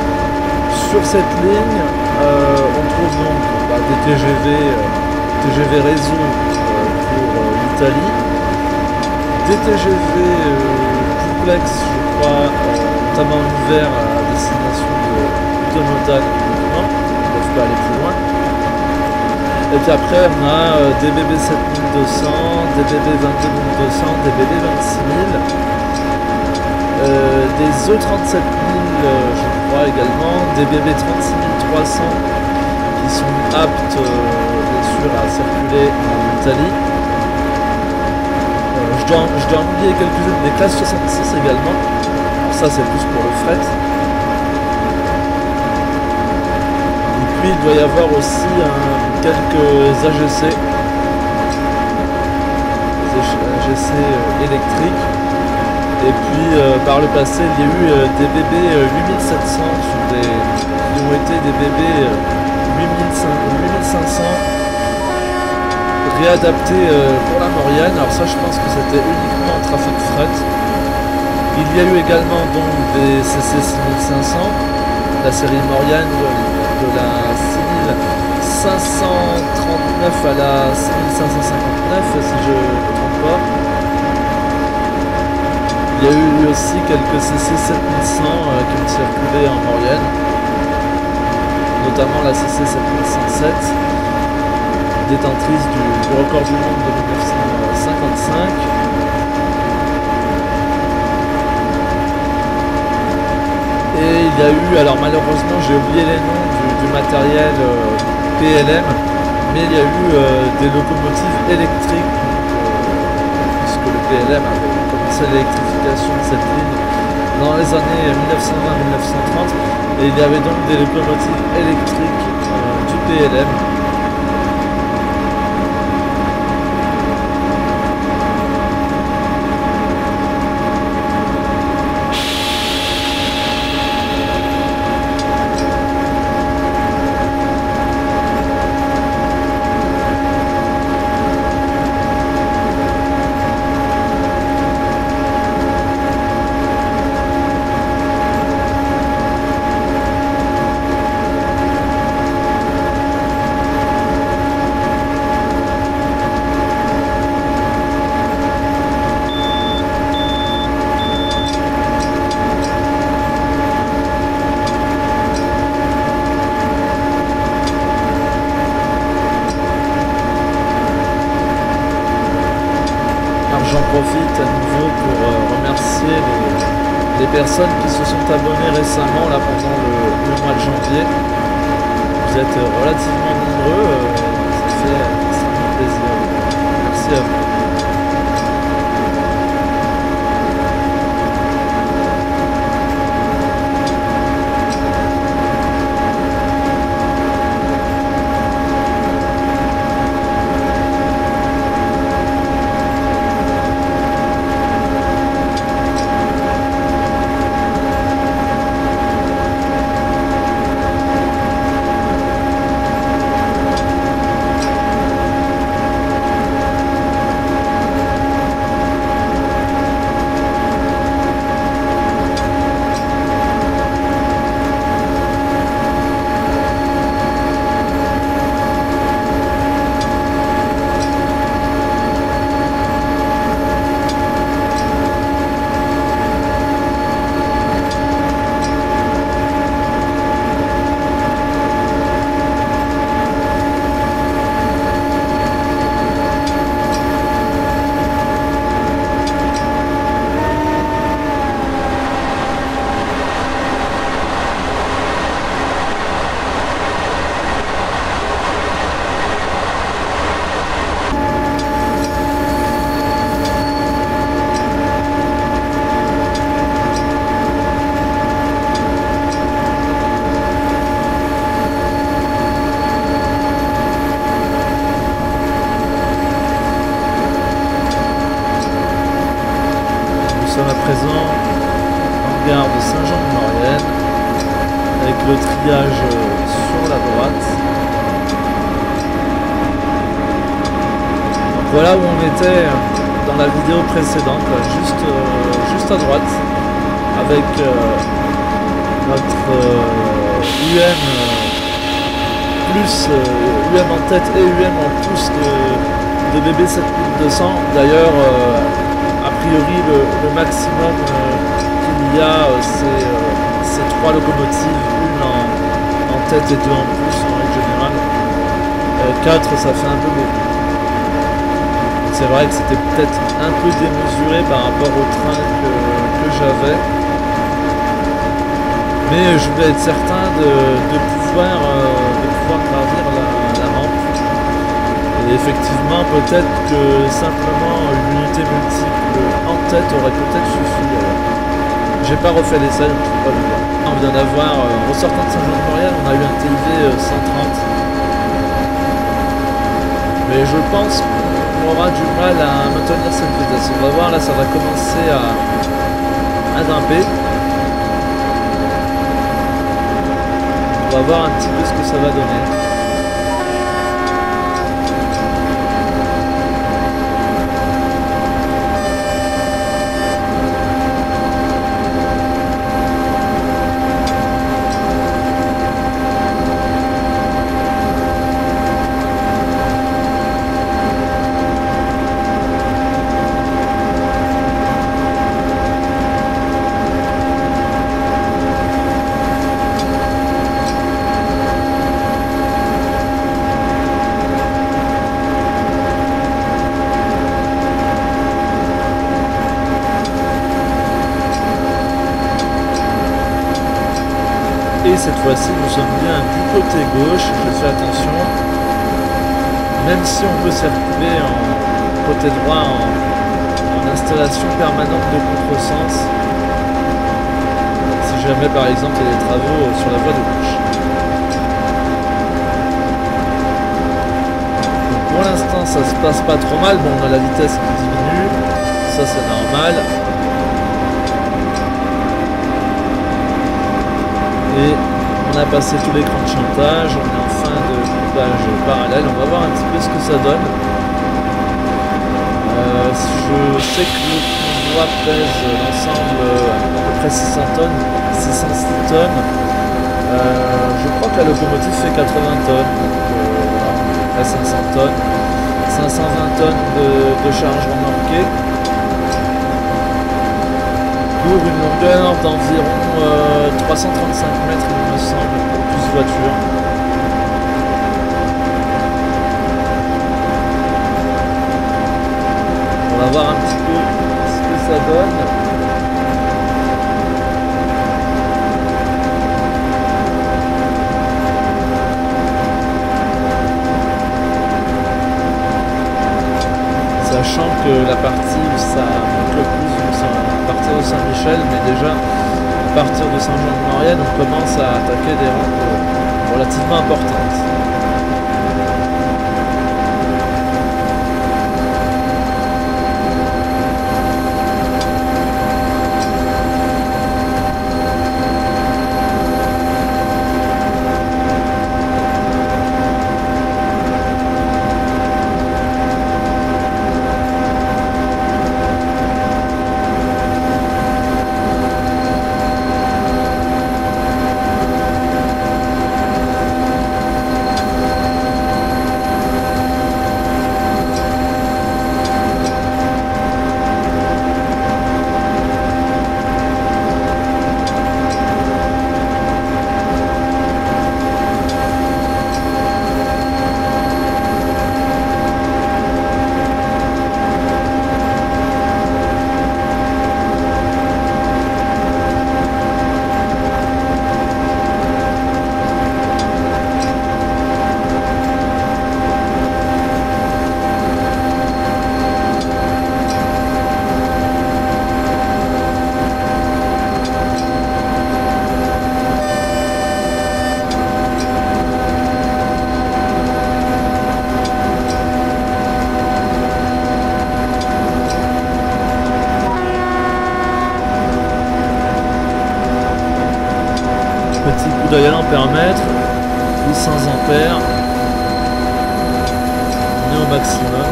[SPEAKER 1] Sur cette ligne, euh, on trouve donc bah, des T G V, euh, T G V réseau euh, pour euh, l'Italie, des T G V euh, complexes, je crois, euh, notamment en hiver à destination de Automodal uniquement, ils ne peuvent pas aller plus loin. Et puis après on a euh, des B B sept mille deux cents, des B B vingt-deux mille deux cents, des B B vingt-six mille, euh, des E trente-sept mille euh, je crois également, des B B trente-six mille trois cents qui sont aptes euh, bien sûr à circuler en Italie. Euh, je, dois, je dois en oublier quelques-unes, des classes soixante-six également, alors ça c'est plus pour le fret. Il doit y avoir aussi un, quelques A G C, des A G C euh, électriques. Et puis euh, par le passé, il y a eu euh, des B B euh, huit mille sept cents sur des, qui ont été des B B euh, huit mille cinq cents réadaptés euh, pour la Maurienne. Alors ça, je pense que c'était uniquement en trafic fret. Il y a eu également donc des C C six mille cinq cents, la série Maurienne. De, de la six mille cinq cent trente-neuf à la six mille cinq cent cinquante-neuf si je ne me trompe pas. Il y a eu aussi quelques C C sept mille cent euh, qui ont circulé en Maurienne, notamment la C C sept mille cent sept, détentrice du, du record du monde de mille neuf cent cinquante-cinq. Et il y a eu, alors malheureusement j'ai oublié les noms du, du matériel euh, P L M, mais il y a eu euh, des locomotives électriques, euh, puisque le P L M avait commencé l'électrification de cette ligne dans les années mille neuf cent vingt mille neuf cent trente, et il y avait donc des locomotives électriques euh, du P L M. J'en profite à nouveau pour euh, remercier les, les personnes qui se sont abonnées récemment là pendant le, le mois de janvier. Vous êtes relativement nombreux, euh, ça fait extrêmement plaisir. Merci à vous. Nous sommes à présent en gare de Saint-Jean-de-Maurienne avec le triage sur la droite. Donc voilà où on était dans la vidéo précédente, juste, euh, juste à droite, avec euh, notre euh, U M euh, plus euh, U M en tête et U M en pouce de, de B B sept mille deux cents. D'ailleurs, euh, a priori le, le maximum euh, qu'il y a euh, c'est euh, ces trois locomotives, une en, en tête et deux en pouce en règle générale. Euh, quatre ça fait un peu beaucoup. C'est vrai que c'était peut-être un peu démesuré par rapport au train que, que j'avais. Mais je voulais être certain de, de, pouvoir, euh, de pouvoir gravir la, la rampe. Et effectivement, peut-être que simplement une unité multiple en tête aurait peut-être suffi. J'ai pas refait l'essai, donc je peux pas le dire. On vient d'avoir, en ressortant de Saint-Jean-de-Maurienne, on a eu un T I V cent trente. Mais je pense qu'on aura du mal à maintenir cette vitesse. On va voir, là ça va commencer à, à grimper. On va voir un petit peu ce que ça va donner. cette fois-ci, nous sommes bien du côté gauche, je fais attention. Même si on peut circuler en côté droit en, en installation permanente de contresens. Si jamais par exemple il y a des travaux sur la voie de gauche. Donc pour l'instant ça se passe pas trop mal. Bon, on a la vitesse qui diminue, ça c'est normal. Et on a passé tout l'écran de chantage, on est en fin de coupage parallèle, on va voir un petit peu ce que ça donne. Euh, je sais que le convoi pèse l'ensemble à peu près six cents tonnes, six cent six tonnes. Euh, je crois que la locomotive fait quatre-vingts tonnes, donc euh, voilà, à cinq cents tonnes, cinq cent vingt tonnes de, de charge remorquée. Pour une longueur d'environ euh, trois cent trente-cinq mètres, il me semble, pour douze voitures. On va voir un petit peu ce que ça donne. Sachant que la partie où ça monte le plus, c'est à partir de Saint-Michel, mais déjà à partir de Saint-Jean-de-Maurienne, on commence à attaquer des rampes relativement importantes. d'œil à l'ampèremètre, huit cents ampères, on est au maximum.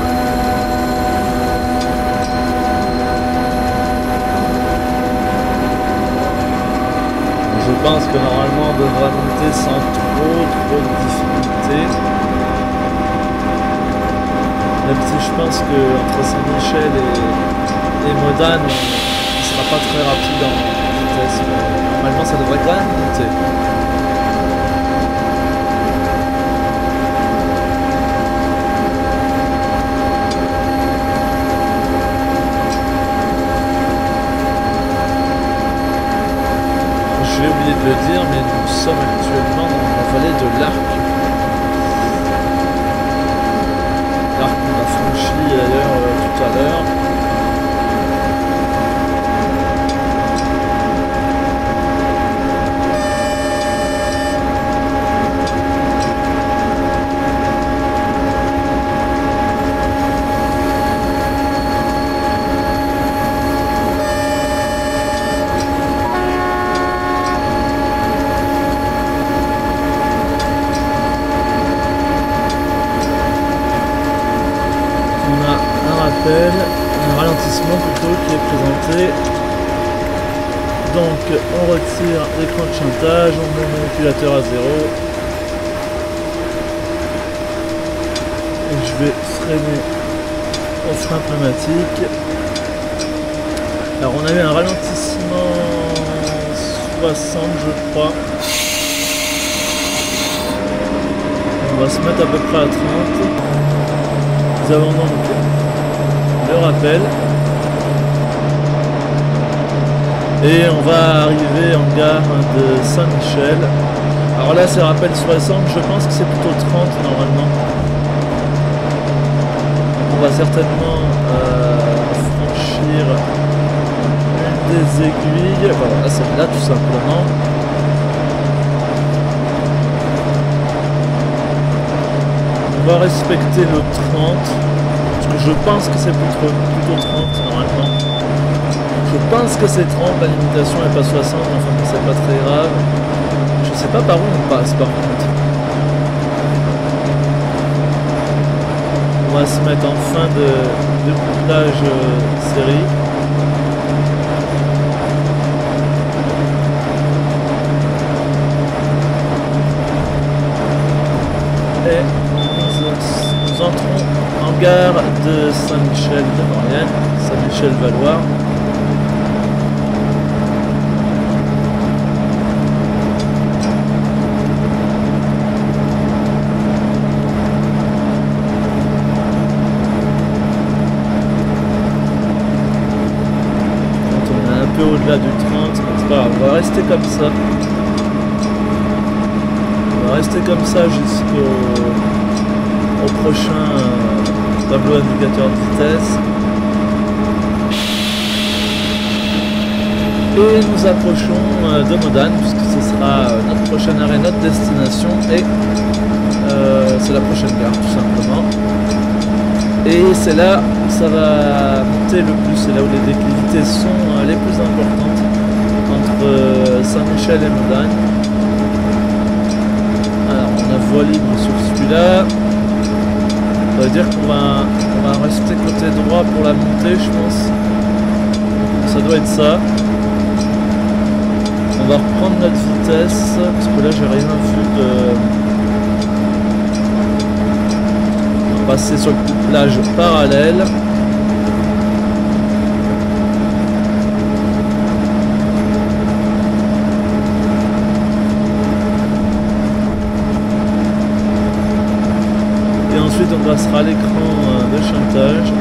[SPEAKER 1] Je pense que normalement on devra monter sans trop trop de difficultés. Même si je pense que entre Saint-Michel et, et Modane, il sera pas très rapide en vitesse. Normalement ça devrait quand même monter. J'ai oublié de le dire, mais nous sommes actuellement dans la vallée de l'Arc. L'Arc qu'on a franchi d'ailleurs euh, tout à l'heure. Un ralentissement plutôt qui est présenté. Donc on retire l'écran de chantage, on met le manipulateur à zéro et je vais freiner au frein pneumatique. Alors on avait un ralentissement soixante je crois. On va se mettre à peu près à trente. Nous avons donc le rappel. Et on va arriver en gare de Saint-Michel. Alors là c'est rappel soixante, je pense que c'est plutôt trente normalement. On va certainement euh, franchir une des aiguilles. Voilà, celle-là tout simplement. On va respecter le trente. Parce que je pense que c'est plutôt, plutôt trente normalement. Je pense que c'est trente, la limitation n'est pas soixante, mais enfin c'est pas très grave. Je sais pas par où on passe par contre. On va se mettre en fin de, de couplage euh, série. Et nous, nous entrons en gare de Saint-Michel-de-Maurienne, Saint-Michel-Valois. Au-delà du trente, c'est pas grave, on va rester comme ça. On va rester comme ça jusqu'au au prochain euh, tableau indicateur de vitesse. Et nous approchons euh, de Modane, puisque ce sera euh, notre prochain arrêt, notre destination, et euh, c'est la prochaine gare tout simplement. Et c'est là où ça va monter le plus, c'est là où les déclivités sont euh, les plus importantes entre euh, Saint-Michel et Modane. Alors on a voie libre sur celui-là. Ça veut dire qu'on va, on va rester côté droit pour la montée, je pense. Ça doit être ça. On va reprendre notre vitesse, parce que là j'ai rien vu de... passer sur le couplage parallèle. Et ensuite on passera à l'écran de chantage.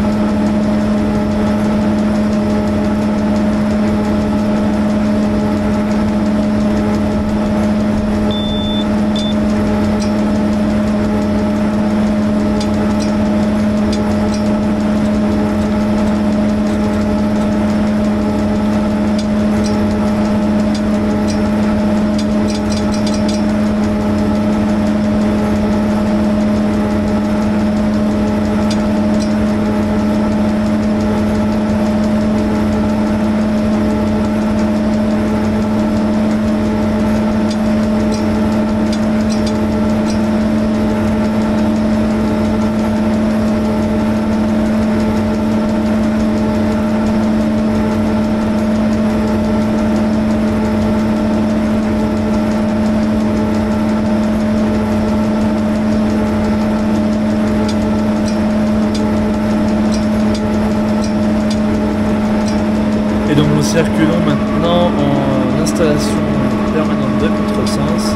[SPEAKER 1] Nous circulons maintenant en installation permanente de contresens.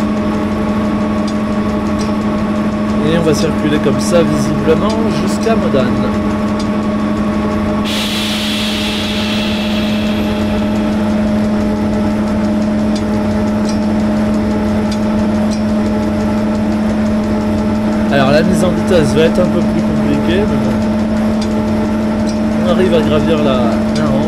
[SPEAKER 1] Et on va circuler comme ça visiblement jusqu'à Modane. Alors la mise en vitesse va être un peu plus compliquée, mais bon. On arrive à gravir la, la rampe.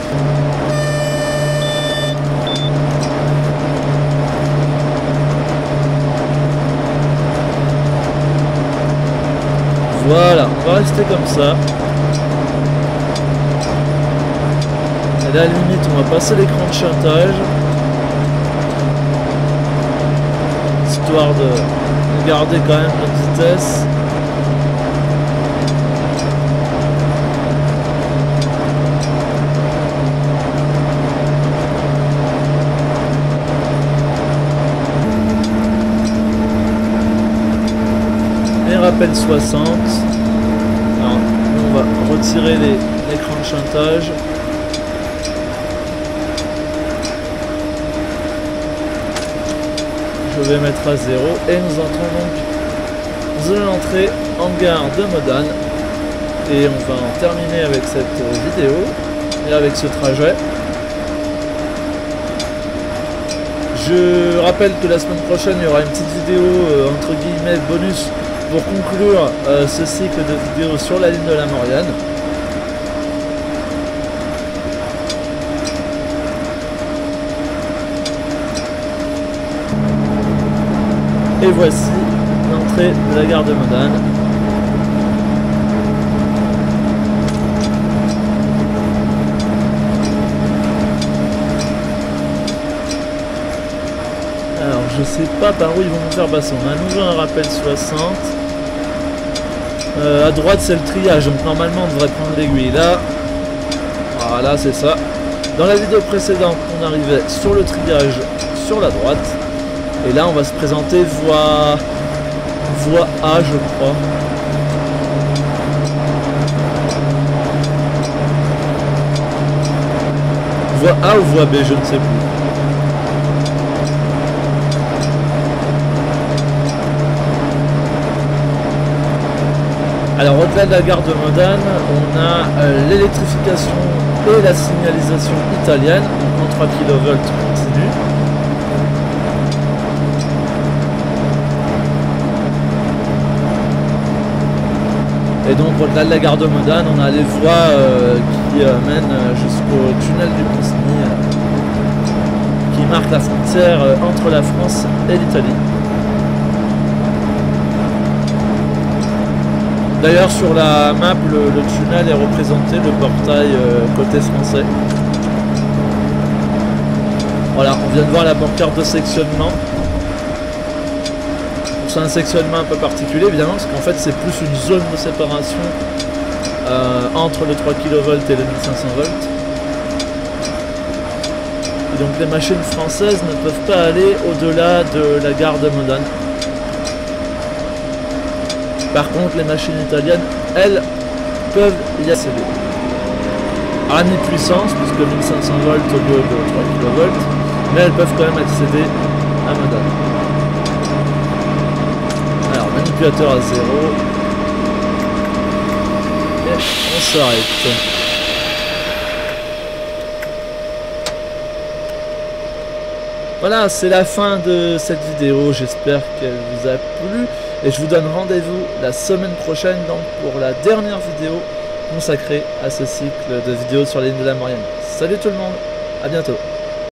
[SPEAKER 1] Voilà, on va rester comme ça. Et là, à la limite, on va passer l'écran de chantage. Histoire de garder quand même notre vitesse. Et rappel soixante. Alors, on va retirer l'écran de chantage. Je vais mettre à zéro et nous entrons donc de l'entrée en gare de Modane et on va en terminer avec cette vidéo et avec ce trajet. Je rappelle que la semaine prochaine il y aura une petite vidéo euh, entre guillemets bonus pour conclure euh, ce cycle de vidéos sur la ligne de la Maurienne. Et voici l'entrée de la gare de Modane. Alors je sais pas par où ils vont nous faire passer. On a à nouveau un rappel soixante. Euh, à droite c'est le triage, donc normalement on devrait prendre l'aiguille là. Voilà, c'est ça. Dans la vidéo précédente on arrivait sur le triage sur la droite. Et là on va se présenter voie, voie A je crois. Voie A ou voie B, je ne sais plus. Alors au-delà de la gare de Modane, on a euh, l'électrification et la signalisation italienne en trois kilovolts continu. Et donc au-delà de la gare de Modane, on a les voies euh, qui euh, mènent jusqu'au tunnel du Consigny, euh, qui marque la frontière euh, entre la France et l'Italie. D'ailleurs sur la map, le, le tunnel est représenté, le portail euh, côté français. Voilà, on vient de voir la pancarte de sectionnement. C'est un sectionnement un peu particulier évidemment parce qu'en fait c'est plus une zone de séparation euh, entre le trois kilovolts et le mille cinq cents volts. Et donc les machines françaises ne peuvent pas aller au-delà de la gare de Modane. Par contre les machines italiennes, elles, peuvent y accéder. À mi-puissance, puisque mille cinq cents volts au lieu de trois kilovolts, mais elles peuvent quand même accéder à Modane. Alors, manipulateur à zéro. Et on s'arrête. Voilà, c'est la fin de cette vidéo. J'espère qu'elle vous a plu. Et je vous donne rendez-vous la semaine prochaine donc pour la dernière vidéo consacrée à ce cycle de vidéos sur la ligne de la Maurienne. Salut tout le monde, à bientôt.